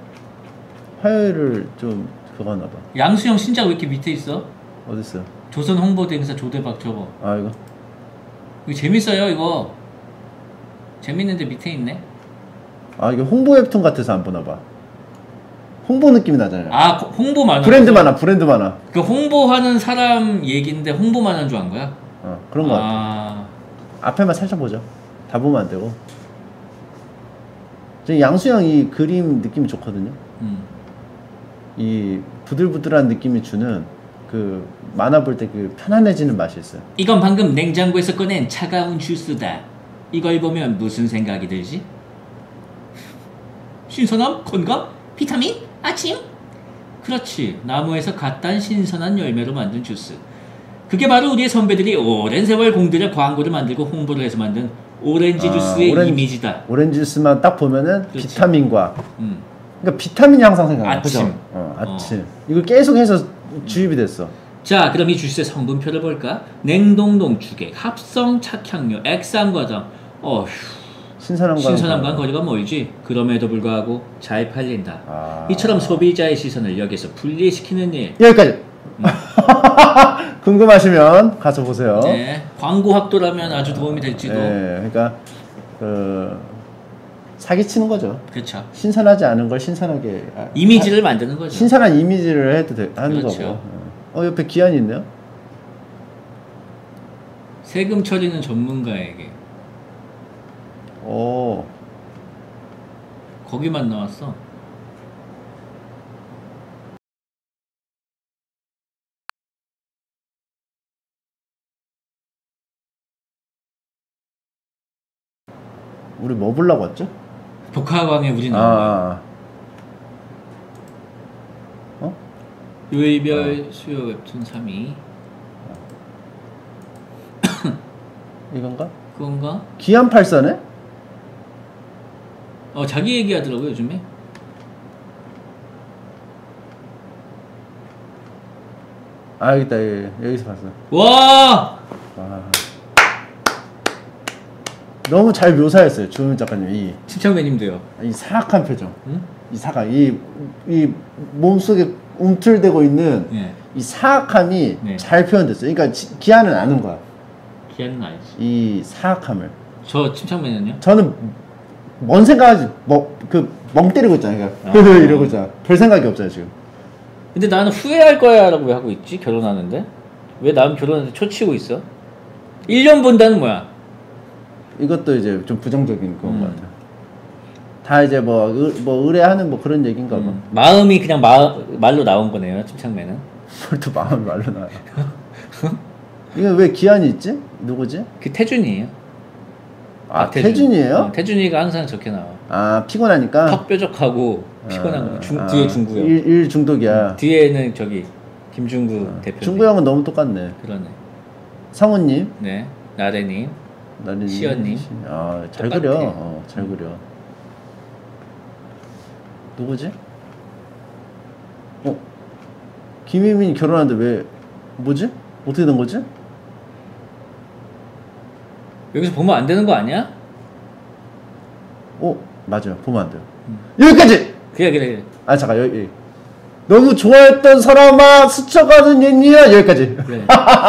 화요일을 좀 그거 하나 봐. 양수형 신작 왜 이렇게 밑에 있어? 어딨어요? 조선 홍보대행사 조대박 저거. 아 이거? 이거 재밌어요 이거. 재밌는데 밑에 있네. 아 이게 홍보 웹툰 같아서 안 보나 봐. 홍보 느낌이 나잖아요. 아 홍보 만화. 브랜드 만화. 그 홍보하는 사람 얘기인데 홍보만 한 줄 안 거야? 그런 거 같아. 앞에만 살짝 보죠. 다 보면 안 되고. 양수형 이 그림 느낌이 좋거든요. 이 부들부들한 느낌이 주는 그 만화 볼 때 그 편안해지는 맛이 있어요. 이건 방금 냉장고에서 꺼낸 차가운 주스다. 이걸 보면 무슨 생각이 들지? 신선함? 건강? 비타민? 아침? 그렇지. 나무에서 갓 딴 신선한 열매로 만든 주스. 그게 바로 우리의 선배들이 오랜 세월 공들여 광고를 만들고 홍보를 해서 만든 오렌지 주스의 이미지다. 오렌지 주스만 딱 보면은 그렇지. 비타민과 그러니까 비타민이 항상 생각나. 아침. 아침. 이걸 계속 해서 주입이 됐어. 자, 그럼 이 주스의 성분표를 볼까? 냉동 농축액, 합성 착향료, 액상과당. 어휴. 신선함과는 거리가 멀지. 그럼에도 불구하고 잘 팔린다. 이처럼 소비자의 시선을 여기서 분리시키는 일. 여기까지. 궁금하시면 가서 보세요. 네, 광고 확도라면 아주 도움이 될지도. 네, 그러니까 사기치는 거죠. 그렇죠. 신선하지 않은 걸 신선하게 이미지를 만드는 거죠. 신선한 이미지를 해도 하는 그렇죠. 거고. 옆에 기한이 있네요. 세금 처리는 전문가에게. 오. 거기만 나왔어. 우리 뭐 보려고 왔죠? 복화광에 우리 나온 어? 요일별 수요 웹툰 3위. 이건가? 그건가? 기안84네? 자기 얘기하더라고 요즘에. 여기 있다. 여기서 봤어. 와! 너무 잘 묘사했어요 주은 작가님. 침착맨님도요. 이 사악한 표정. 응? 이 사악. 이 몸속에 움틀대고 있는 이 사악함이 잘 표현됐어요. 그러니까 기안은 아는 거야. 기안은 알지. 이 사악함을. 저 침착맨은요? 저는 뭔 생각하지? 멍 때리고 있잖아요. 그러니까 이러고 있잖아. 별 생각이 없어요 지금. 근데 나는 후회할 거야 라고 왜 하고 있지? 결혼하는데? 왜 남 결혼하는데 초치고 있어? 1년 본다는 뭐야? 이것도 이제 좀 부정적인 그런 것 같아요. 다 이제 뭐 의뢰하는 뭐 그런 얘기인가 봐. 마음이 그냥 말로 나온 거네요, 침착맨은. 뭘 또 마음이 말로 나와요. 이거 왜 기한이 있지? 누구지? 그 태준이에요. 태준이에요? 태준이가 항상 저렇게 나와. 피곤하니까? 턱 뾰족하고 피곤한 거. 뒤에 중구 형. 일 중독이야. 뒤에는 저기 김중구 대표. 중구 형은 너무 똑같네. 그러네. 성우님. 네. 나래님. 시연님. 잘 그려. 잘 그려. 누구지? 김희민이 결혼하는데 왜 뭐지? 어떻게 된 거지? 여기서 보면 안 되는 거 아니야? 맞아요. 보면 안 돼요. 여기까지! 그래. 아, 잠깐, 여기. 너무 좋아했던 사람아, 스쳐가는 옛이야, 여기까지. 그래.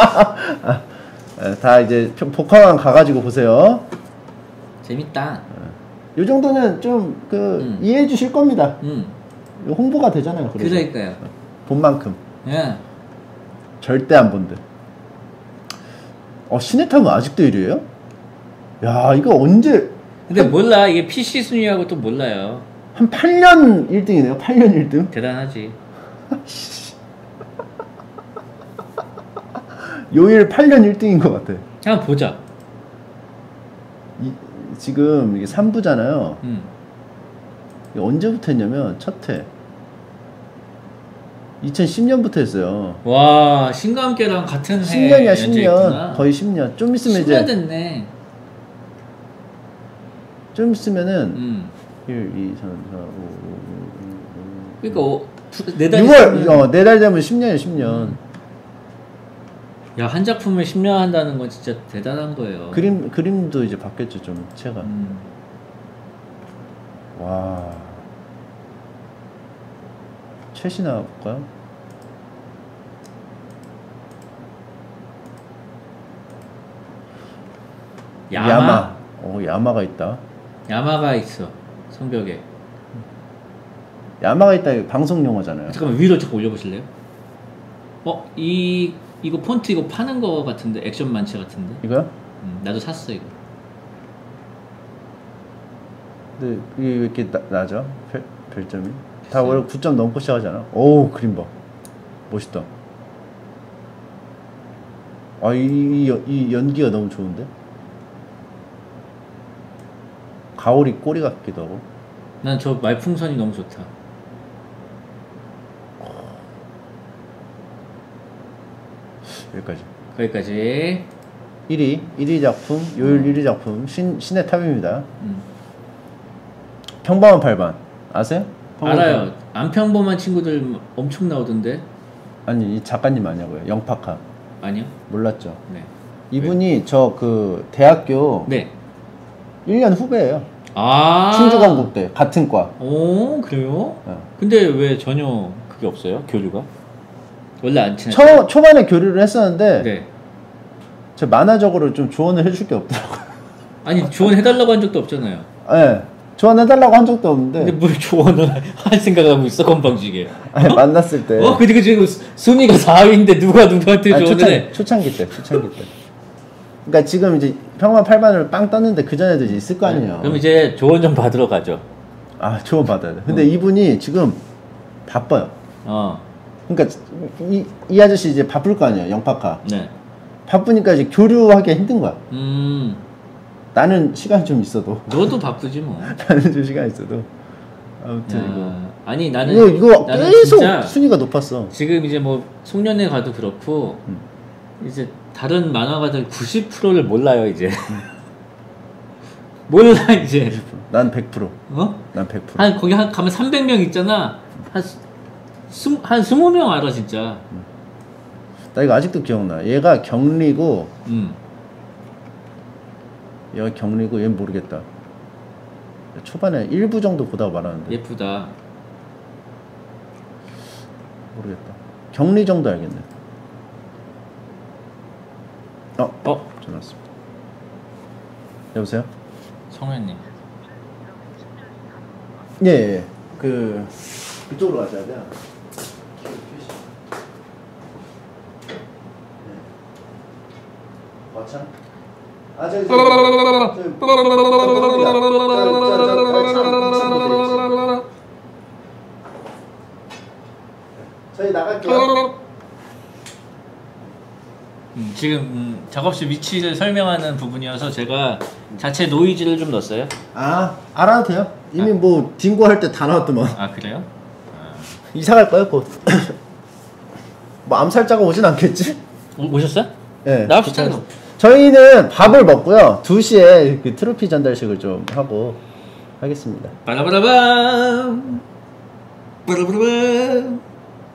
다 이제 복화관 가가지고 보세요. 재밌다. 요 정도는 좀, 이해해 주실 겁니다. 홍보가 되잖아요. 그래서. 그러니까요. 본 만큼. 예. 절대 안 본대. 시네타운 아직도 1위에요? 야, 이거 언제. 근데 몰라. 이게 PC 순위하고 또 몰라요. 한 8년 1등이네요. 8년 1등. 대단하지. 요일 8년 1등인 것 같아. 한번 보자. 지금 이게 3부잖아요. 이게 언제부터 했냐면 첫 회 2010년부터 했어요. 와, 신과 함께랑 같은 해 10년이야 10년. 있구나. 거의 10년. 좀 있으면 10년 이제 됐네. 좀 있으면은 1, 2, 3, 4, 5, 6, 7, 8 그러니까 4달 6월 4달 되면 10년이에요 10년. 야, 한 작품을 10년 한다는 건 진짜 대단한 거예요. 그림도 이제 바뀌었죠 좀 체가. 와. 최씨 나볼까요? 야마? 야마가 있다. 야마가 있어. 성벽에. 야마가 있다. 방송 용어잖아요. 잠깐만 위로 잠깐 올려보실래요? 이거 폰트 이거 파는 거 같은데 액션 만체 같은데. 이거요? 나도 샀어 이거. 근데 이게 왜 이렇게 나죠? 별점이? 다 원래 9점 넘고 시작하잖아. 오, 그림 봐. 멋있다. 이 연기가 너무 좋은데? 가오리 꼬리 같기도 하고. 난 저 말풍선이 너무 좋다. 거기까지. 1위 작품, 요일 1위 작품, 신의 탑입니다. 평범한 8반. 아세요? 알아요. 안 평범한 친구들 엄청 나오던데. 아니, 이 작가님 아냐고요. 영파카. 아니요? 몰랐죠? 네. 이분이 저 대학교 네. 1년 후배예요. 아. 충주건국대 같은 과. 오, 그래요? 네. 근데 왜 전혀 그게 없어요? 교류가? 원래 안 친해요? 초반에 교류를 했었는데 네. 저 만화적으로 좀 조언을 해줄 게 없더라고요. 아니, 조언해달라고 한 적도 없잖아요. 네. 조언해달라고 한 적도 없는데. 근데 뭘 조언을 할 생각하고 있어, 건방지게. 아니, 만났을 때. 그치. 순위가 4위인데 누구한테 조언을 해? 초창기 때. 그러니까 지금 이제 평범한 8반을 빵 떴는데 그 전에도 이제 있을 거 아니에요. 그럼 이제 조언 좀 받으러 가죠. 조언 받아야 돼. 근데 이분이 지금 바빠요. 그러니까 이 아저씨 이제 바쁠 거 아니에요. 영파카. 네. 바쁘니까 이제 교류하기가 힘든 거야. 나는 시간이 좀 있어도. 너도 바쁘지 뭐. 나는 좀 시간이 있어도. 아무튼 이거. 아니 나는 나는 계속 순위가 높았어. 지금 이제 뭐 송년회 가도 그렇고 이제 다른 만화가들 90%를 몰라요 이제. 몰라 이제. 90%. 난 100%. 난 100%. 거기 가면 300명 있잖아. 한 20명 알아 진짜. 나 이거 아직도 기억나. 얘가 경리고. 얘가 경리고 얘는 모르겠다. 초반에 1부 정도 보다가 말하는데. 예쁘다. 모르겠다. 경리 정도 알겠네. 전화 왔습니다. 여보세요? 성현님. 예. 그쪽으로 가셔야 돼요. 거창? 저기 저희 나갈게요. 지금 작업실 위치를 설명하는 부분이어서 제가 자체 노이즈를 좀 넣었어요. 알아도 돼요. 이미 뭐 딩고 할 때 다 나왔더만. 그래요? 이사 갈 거예요 곧. 뭐 암살자가 오진 않겠지? 오셨어요? 네. 나옵시다. 저희는 밥을 먹고요. 2시에 그 트로피 전달식을 좀 하고 하겠습니다. 빠라바라밤. 빠라바라밤.